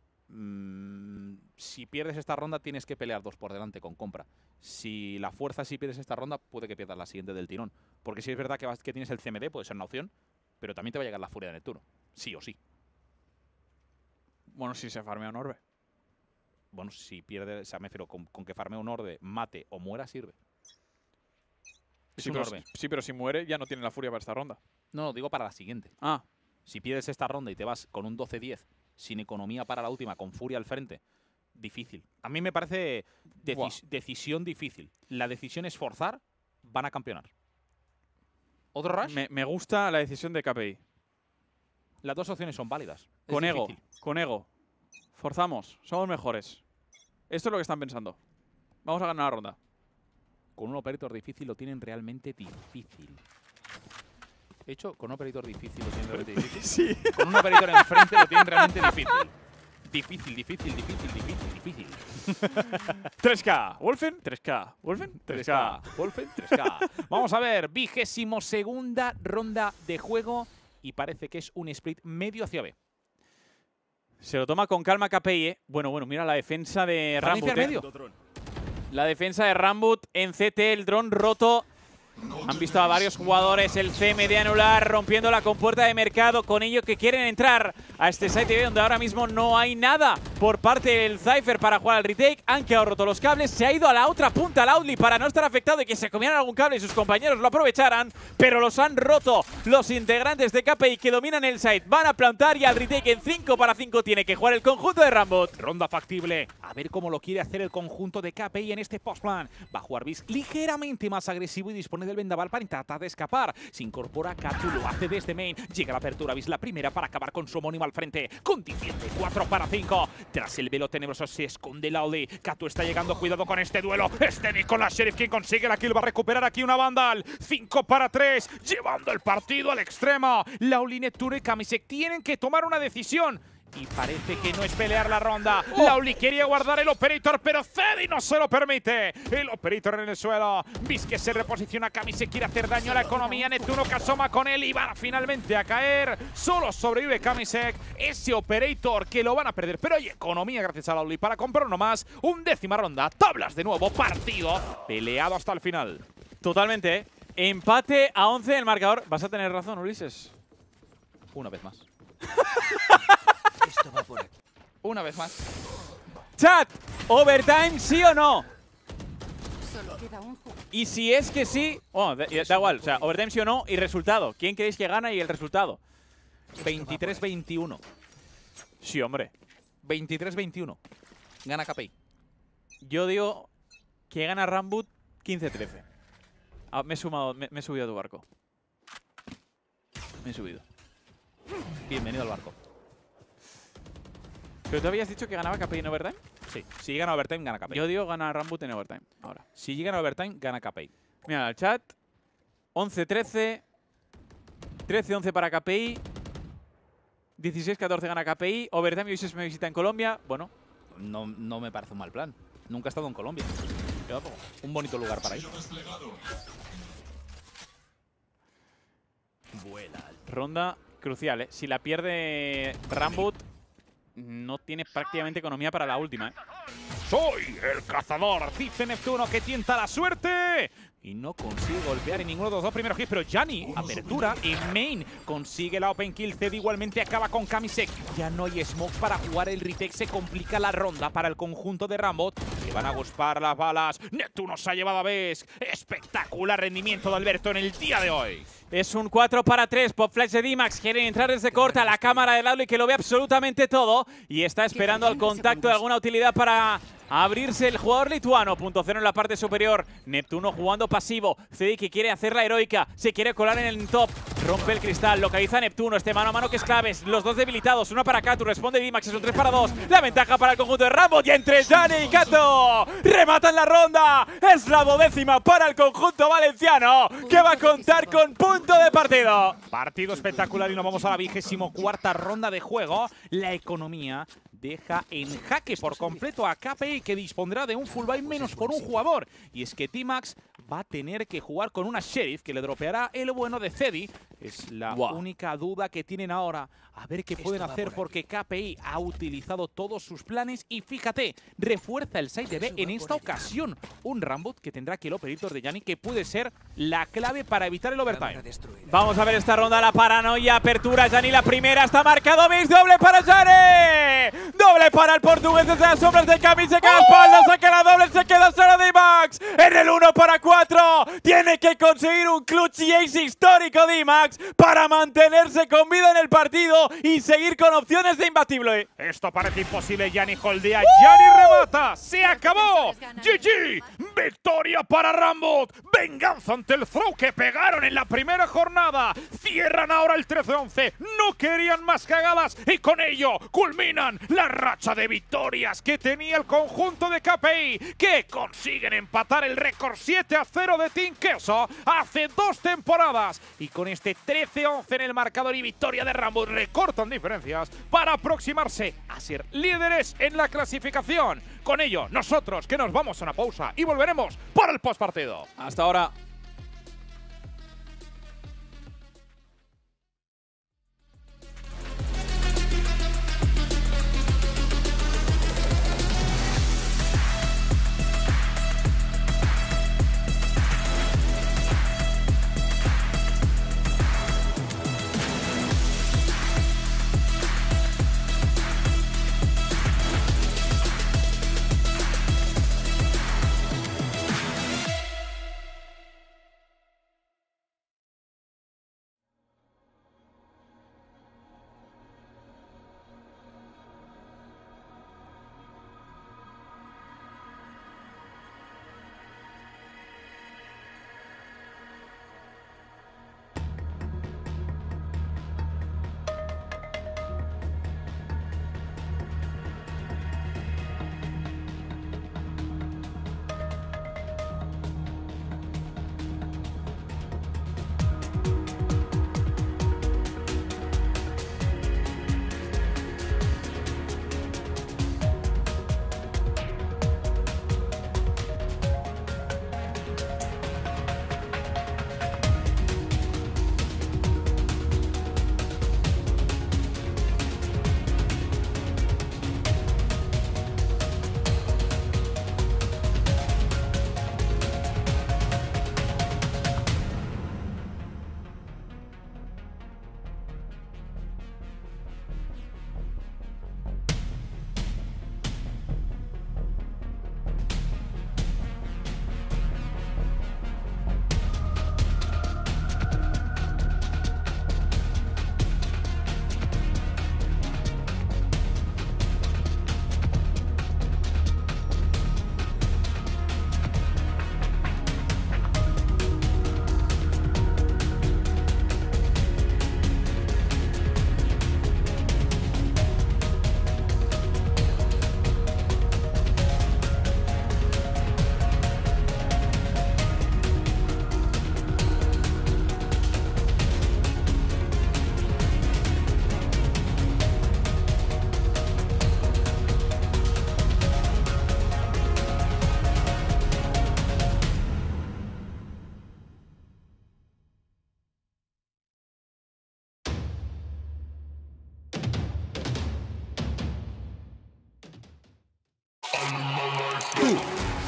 Si pierdes esta ronda tienes que pelear 2 por delante con compra. Si la fuerzas y pierdes esta ronda, puede que pierdas la siguiente del tirón. Porque si es verdad que tienes el CMD, puede ser una opción, pero también te va a llegar la furia de Neptuno. Sí o sí. Bueno, si se farmea un orbe. Bueno, si pierdes, o sea, me refiero con que farmee un orbe, mate o muera, sirve. Sí, pero si muere ya no tiene la furia para esta ronda. No, digo para la siguiente. Ah. Si pierdes esta ronda y te vas con un 12-10 sin economía para la última, con furia al frente, difícil. A mí me parece decisión difícil. La decisión es forzar, van a campeonar. ¿Otro rush? Me gusta la decisión de KPI. Las dos opciones son válidas. Con ego. Forzamos, somos mejores. Esto es lo que están pensando. Vamos a ganar la ronda. Con un operator difícil lo tienen realmente difícil. De hecho, con un operator difícil lo tienen realmente difícil. Sí. Con un operator enfrente lo tienen realmente difícil. Difícil. 3K. Wolfen, 3K. Wolfen, 3K. Wolfen, 3K. Vamos a ver, 22ª ronda de juego y parece que es un split medio hacia B. Se lo toma con calma KPI, Bueno, mira la defensa de Rambut. La defensa de Rambut en CT, el dron roto. Han visto a varios jugadores el CMD anular, rompiendo la compuerta de mercado. Con ello que quieren entrar a este site B donde ahora mismo no hay nada por parte del Cypher para jugar al retake. Han quedado rotos los cables, se ha ido a la otra punta Loudly para no estar afectado y que se comieran algún cable y sus compañeros lo aprovecharan. Pero los han roto los integrantes de KPI que dominan el site. Van a plantar y al retake en 5 para 5 tiene que jugar el conjunto de Rambut. Ronda factible. A ver cómo lo quiere hacer el conjunto de KPI en este postplan. Va a jugar Visc ligeramente más agresivo y dispone dispone del vendaval para intentar de escapar. Se incorpora Katu, lo hace desde main. Llega la apertura, Vis la primera para acabar con su homónimo al frente. Condición 4 para 5. Tras el velo tenebroso se esconde Lauli. Katu está llegando, cuidado con este duelo. Steady con la Sheriff, quien consigue la kill. Va a recuperar aquí una Vandal. 5 para 3, llevando el partido al extremo. Lauli, Neptuno y Kamisek tienen que tomar una decisión. Y parece que no es pelear la ronda. Lauli quería guardar el Operator, pero Cedi no se lo permite. El Operator en el suelo. Vis que se reposiciona. Kamisek quiere hacer daño a la economía. Neptuno que asoma con él y va finalmente a caer. Solo sobrevive Kamisek. Ese Operator que lo van a perder. Pero hay economía gracias a Lauli para comprar uno más. 11ª ronda. Tablas de nuevo. Partido peleado hasta el final. Totalmente, ¿eh? Empate a 11 en el marcador. Vas a tener razón, Ulises. Una vez más. Esto va por aquí. Una vez más. Chat, ¿overtime sí o no? Solo queda un jugador. Y si es que sí, da igual, o sea, overtime sí o no y resultado. ¿Quién creéis que gana y el resultado? 23-21. Sí, hombre. 23-21. Gana KPI. Yo digo que gana Rambut 15-13. Me he subido a tu barco. Me he subido. Bienvenido al barco. ¿Pero tú habías dicho que ganaba KPI en overtime? Sí, si llega a overtime, gana KPI. Yo digo gana Rambut en overtime. Ahora. Si llegan a overtime, gana KPI. Mira el chat. 11-13. 13-11 para KPI. 16-14 gana KPI. Overtime y me visita en Colombia. Bueno. No me parece un mal plan. Nunca he estado en Colombia. Un bonito lugar para ir. Ronda crucial, ¿eh? Si la pierde Rambut, no tiene prácticamente economía para la última, ¿eh? ¡Soy el cazador! Dice Neptuno que tienta la suerte. Y no consigue golpear en ninguno de los dos primeros hits. Pero Gianni, apertura en main, consigue la open kill. Zed igualmente acaba con Kamisek. Ya no hay smokes para jugar el retake. Se complica la ronda para el conjunto de Rambut. Le van a guspar las balas. Neptuno se ha llevado a Vesk. Espectacular rendimiento de Alberto en el día de hoy. Es un 4 para 3. Pop flash de D-Max. Quieren entrar desde corta. La cámara de Lauli que lo ve absolutamente todo. Y está esperando al contacto de alguna utilidad para abrirse el jugador lituano. Punto cero en la parte superior. Neptuno jugando pasivo. Cedi que quiere hacer la heroica. Se quiere colar en el top. Rompe el cristal. Localiza a Neptuno. Este mano a mano que es claves. Los dos debilitados. Uno para Katu. Responde D-Max. Es un 3 para 2. La ventaja para el conjunto de Rambut. Y entre Gianni y Katu rematan la ronda. Es la 12ª para el conjunto valenciano, que va a contar con punto de partido. Partido espectacular y nos vamos a la 24ª ronda de juego. La economía deja en jaque por completo a KPI, que dispondrá de un full buy menos por un jugador. Y es que T-Max va a tener que jugar con una Sheriff que le dropeará el bueno de Cedi. Es la única duda que tienen ahora. A ver qué pueden hacer, porque KPI ha utilizado todos sus planes y fíjate, refuerza el side de B en esta ocasión. Un Rambut que tendrá aquí el Operator de Gianni, que puede ser la clave para evitar el overtime. Vamos a ver esta ronda, la paranoia, apertura, Gianni la primera, está marcado Mix, doble para Gianni. Doble para el portugués desde las sombras de Kamisek a la espalda, saca la doble, se queda solo D-Max. En el 1 para 4, tiene que conseguir un clutch y ace histórico D-Max para mantenerse con vida en el partido y seguir con opciones de imbatible. Esto parece imposible. Gianni holdea, Gianni remata. ¡Se acabó! GG. Victoria para Rambut. Venganza ante el throw que pegaron en la primera jornada. Cierran ahora el 13-11. No querían más cagadas y con ello culminan la racha de victorias que tenía el conjunto de KPI, que consiguen empatar el récord 7-0 de Team Queso hace 2 temporadas. Y con este 13-11 en el marcador y victoria de Rambut, recortan diferencias para aproximarse a ser líderes en la clasificación. Con ello, nosotros que nos vamos a una pausa y volveremos para el postpartido. Hasta ahora.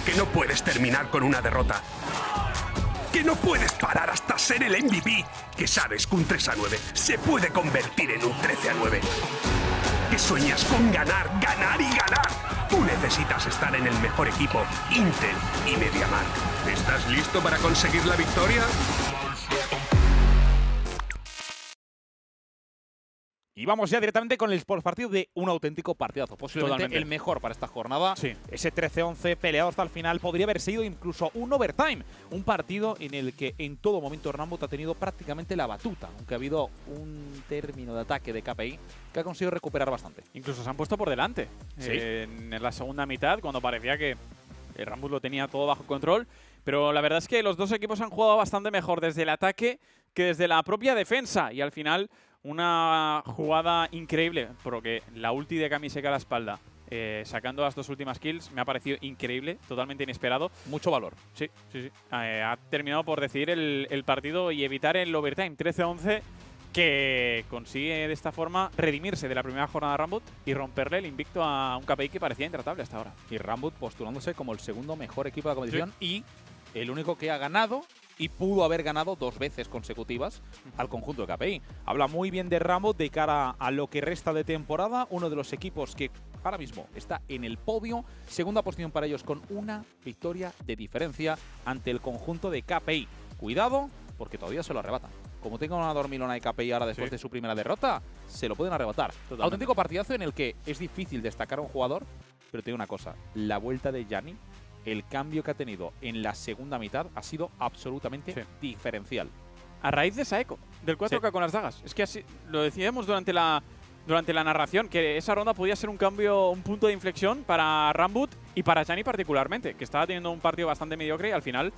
que no puedes terminar con una derrota. Que no puedes parar hasta ser el MVP. Que sabes que un 3-9 se puede convertir en un 13-9. Que sueñas con ganar, ganar y ganar. Tú necesitas estar en el mejor equipo, Intel y MediaMarkt. ¿Estás listo para conseguir la victoria? Y vamos ya directamente con el postpartido de un auténtico partidazo. Posiblemente Totalmente. el mejor para esta jornada. Sí. Ese 13-11 peleado hasta el final podría haber sido incluso un overtime. Un partido en el que en todo momento Rambut ha tenido prácticamente la batuta. Aunque ha habido un término de ataque de KPI que ha conseguido recuperar bastante. Incluso se han puesto por delante. Sí. En la segunda mitad, cuando parecía que el Rambut lo tenía todo bajo control. Pero la verdad es que los dos equipos han jugado bastante mejor desde el ataque que desde la propia defensa. Y al final, una jugada increíble, porque la ulti de Kamiseka a la espalda, sacando las dos últimas kills, me ha parecido increíble, totalmente inesperado. Mucho valor. Sí, sí, sí. Ha terminado por decidir el partido y evitar el overtime 13-11, que consigue de esta forma redimirse de la primera jornada de Rambut y romperle el invicto a un KPI que parecía intratable hasta ahora. Y Rambut postulándose como el segundo mejor equipo de la competición y el único que ha ganado y pudo haber ganado 2 veces consecutivas al conjunto de KPI. Habla muy bien de Rambut de cara a lo que resta de temporada, uno de los equipos que ahora mismo está en el podio, segunda posición para ellos con una victoria de diferencia ante el conjunto de KPI. Cuidado, porque todavía se lo arrebatan. Como tenga una dormilona de KPI ahora después de su primera derrota, se lo pueden arrebatar. Totalmente. Auténtico partidazo en el que es difícil destacar a un jugador, pero te digo una cosa, la vuelta de Yanni, el cambio que ha tenido en la segunda mitad ha sido absolutamente diferencial. A raíz de esa eco, del 4K con las dagas. Es que así lo decíamos durante la narración, que esa ronda podía ser un cambio, un punto de inflexión para Rambut y para Yanni particularmente, que estaba teniendo un partido bastante mediocre y al final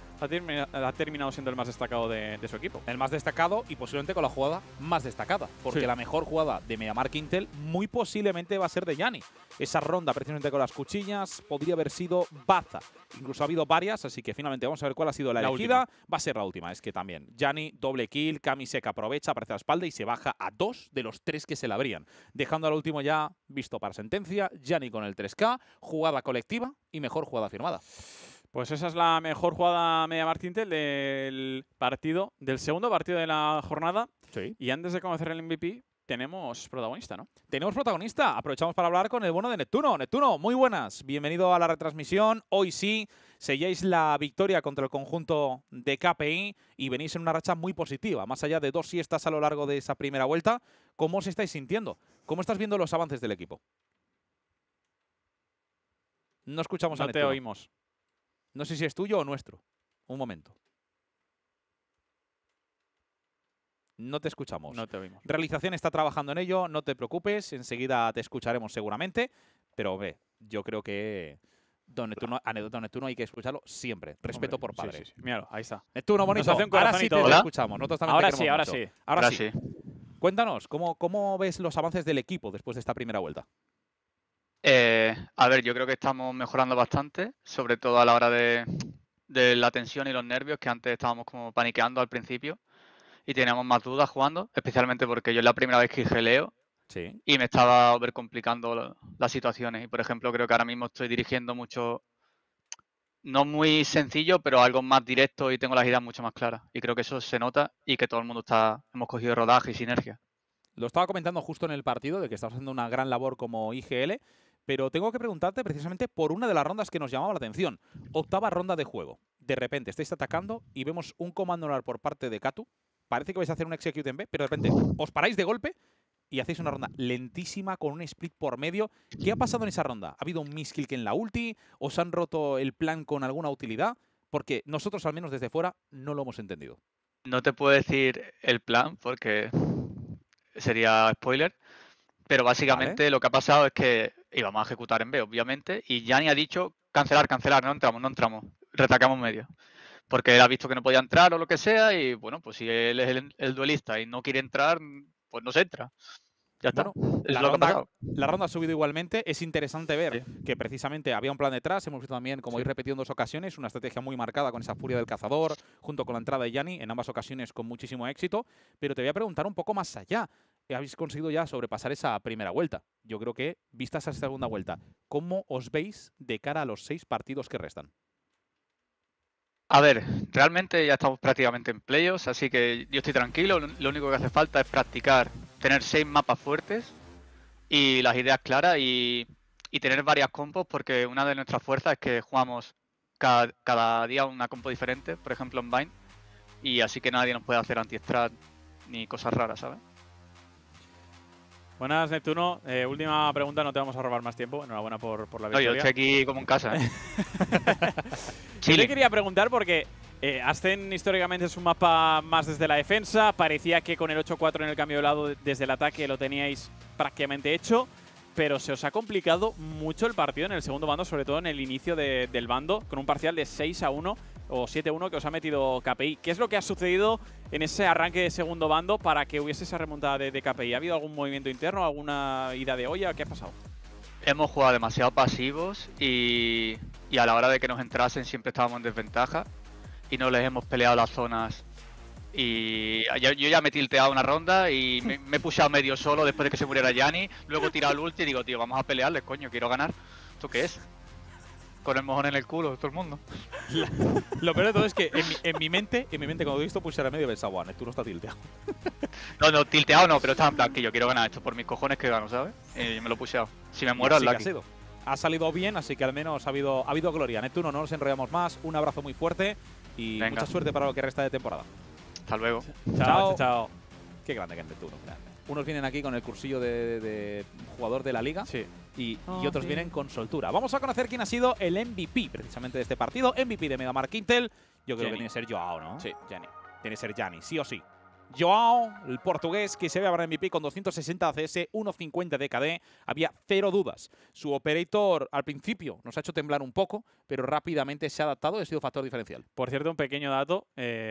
ha terminado siendo el más destacado de su equipo. El más destacado y posiblemente con la jugada más destacada, porque la mejor jugada de MediaMarkt Intel muy posiblemente va a ser de Yanni. Esa ronda precisamente con las cuchillas podría haber sido baza. Incluso ha habido varias, así que finalmente vamos a ver cuál ha sido la elegida. Va a ser la última, es que también Yanni, doble kill, Kamiseka aprovecha, aparece a la espalda y se baja a 2 de los 3 que se le abrían. Dejando al último ya visto para sentencia, Yanni con el 3K, jugada colectiva y mejor jugada firmada. Pues esa es la mejor jugada MediaMarkt Intel del partido, del segundo partido de la jornada. Sí. Y antes de conocer el MVP, tenemos protagonista, ¿no? Tenemos protagonista. Aprovechamos para hablar con el bueno de Neptuno. Neptuno, muy buenas. Bienvenido a la retransmisión. Hoy sí selláis la victoria contra el conjunto de KPI y venís en una racha muy positiva. Más allá de 2 siestas a lo largo de esa primera vuelta, ¿cómo os estáis sintiendo? ¿Cómo estás viendo los avances del equipo? No escuchamos a Neptuno. No te oímos. No sé si es tuyo o nuestro. Un momento. No te escuchamos. No te oímos. Realización está trabajando en ello, no te preocupes, enseguida te escucharemos seguramente, pero ve, yo creo que a Neptuno hay que escucharlo siempre. Respeto por padre. Sí, sí, sí. Míralo, ahí está. Neptuno, bonito. Nos hace un Ahora corazón sí y te todo. escuchamos. Nosotros también Ahora te sí, queremos ahora mucho. sí. Ahora sí. Cuéntanos, ¿cómo ves los avances del equipo después de esta primera vuelta? A ver, yo creo que estamos mejorando bastante, sobre todo a la hora de la tensión y los nervios, que antes estábamos como paniqueando al principio y teníamos más dudas jugando, especialmente porque yo es la primera vez que geleo y me estaba overcomplicando las situaciones. Y por ejemplo, creo que ahora mismo estoy dirigiendo mucho, no muy sencillo, pero algo más directo y tengo las ideas mucho más claras. Y creo que eso se nota y que todo el mundo hemos cogido rodaje y sinergia. Lo estaba comentando justo en el partido de que estás haciendo una gran labor como IGL, pero tengo que preguntarte precisamente por una de las rondas que nos llamaba la atención. 8ª ronda de juego. De repente estáis atacando y vemos un comando anular por parte de Katu. Parece que vais a hacer un execute en B, pero de repente os paráis de golpe y hacéis una ronda lentísima con un split por medio. ¿Qué ha pasado en esa ronda? ¿Ha habido un miskill en la ulti? ¿Os han roto el plan con alguna utilidad? Porque nosotros, al menos desde fuera, no lo hemos entendido. No te puedo decir el plan porque sería spoiler, pero básicamente lo que ha pasado es que íbamos a ejecutar en B, obviamente, y Yanni ha dicho cancelar, no entramos, retacamos medio. Porque él ha visto que no podía entrar o lo que sea, y bueno, pues si él es el duelista y no quiere entrar, pues no se entra. Ya está. Bueno, Es lo que ha pasado. la ronda ha subido igualmente. Es interesante ver que precisamente había un plan detrás. Hemos visto también, como he repetido en 2 ocasiones, una estrategia muy marcada con esa furia del cazador, junto con la entrada de Yanni, en ambas ocasiones con muchísimo éxito. Pero te voy a preguntar un poco más allá. Habéis conseguido ya sobrepasar esa primera vuelta. Yo creo que, vista esa segunda vuelta, ¿cómo os veis de cara a los 6 partidos que restan? A ver, realmente ya estamos prácticamente en playoffs, así que yo estoy tranquilo. Lo único que hace falta es practicar, tener 6 mapas fuertes y las ideas claras y tener varias compos, porque una de nuestras fuerzas es que jugamos cada día una compo diferente, por ejemplo en Bind, y así que nadie nos puede hacer anti-strat ni cosas raras, ¿sabes? Buenas, Neptuno. Última pregunta, no te vamos a robar más tiempo. Enhorabuena por la No, yo victoria. estoy aquí como en casa, ¿eh? Yo te quería preguntar porque Ascen históricamente es un mapa más desde la defensa. Parecía que con el 8-4 en el cambio de lado desde el ataque lo teníais prácticamente hecho. Pero se os ha complicado mucho el partido en el segundo bando, sobre todo en el inicio del bando, con un parcial de 6-1 o 7-1 que os ha metido KPI. ¿Qué es lo que ha sucedido en ese arranque de segundo bando para que hubiese esa remontada de KPI? ¿Ha habido algún movimiento interno, alguna ida de olla? ¿Qué ha pasado? Hemos jugado demasiado pasivos y a la hora de que nos entrasen siempre estábamos en desventaja y no les hemos peleado las zonas. Y yo ya me he tilteado una ronda y me he pushado medio solo después de que se muriera Yanni. Luego he tirado el ulti y digo, tío, vamos a pelearles, coño, quiero ganar. ¿Esto qué es? Con el mojón en el culo, todo el mundo. Lo peor de todo es que en mi mente, cuando he visto pushar a medio, pensaba, bueno, tú no estás tilteado. No, tilteado no, pero estaba en plan que yo quiero ganar esto por mis cojones que gano, ¿sabes? Y me lo he pusheado. Si me muero, es lucky. Ha salido bien, así que al menos ha habido gloria. Neptuno, no nos enrollamos más. Un abrazo muy fuerte y Venga. mucha suerte para lo que resta de temporada. Hasta luego. Chao. Qué grande que es Neptuno. Unos vienen aquí con el cursillo de jugador de la liga Sí. y otros vienen con soltura. Vamos a conocer quién ha sido el MVP precisamente de este partido. MVP de MediaMarkt Intel. Yo creo que tiene que ser Joao, ¿no? Sí, Yanni. Tiene que ser Yanni, sí o sí. Joao, el portugués, que se ve ahora MVP con 260 CS, 1.50 de KD. Había cero dudas. Su operator al principio nos ha hecho temblar un poco, pero rápidamente se ha adaptado y ha sido factor diferencial. Por cierto, un pequeño dato.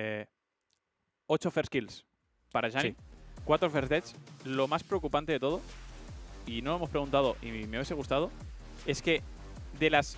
8 first kills para Yanni. Sí. 4 first deaths. Lo más preocupante de todo, y no lo hemos preguntado y me hubiese gustado, es que de las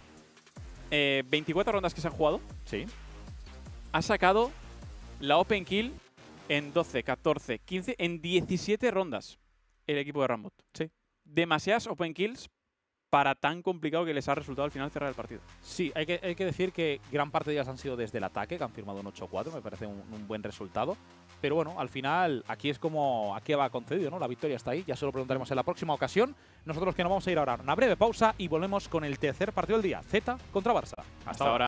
24 rondas que se han jugado, Sí. ha sacado la open kill en 12, 14, 15, en 17 rondas el equipo de Rambot. Sí. Demasiadas open kills para tan complicado que les ha resultado al final cerrar el partido. Sí, hay que decir que gran parte de ellas han sido desde el ataque, que han firmado un 8-4, me parece un buen resultado. Pero bueno, al final aquí es como aquí va concedido, ¿no? La victoria está ahí, ya se lo preguntaremos en la próxima ocasión. Nosotros que nos vamos a ir ahora a una breve pausa y volvemos con el tercer partido del día, Z contra Barça. Hasta ahora.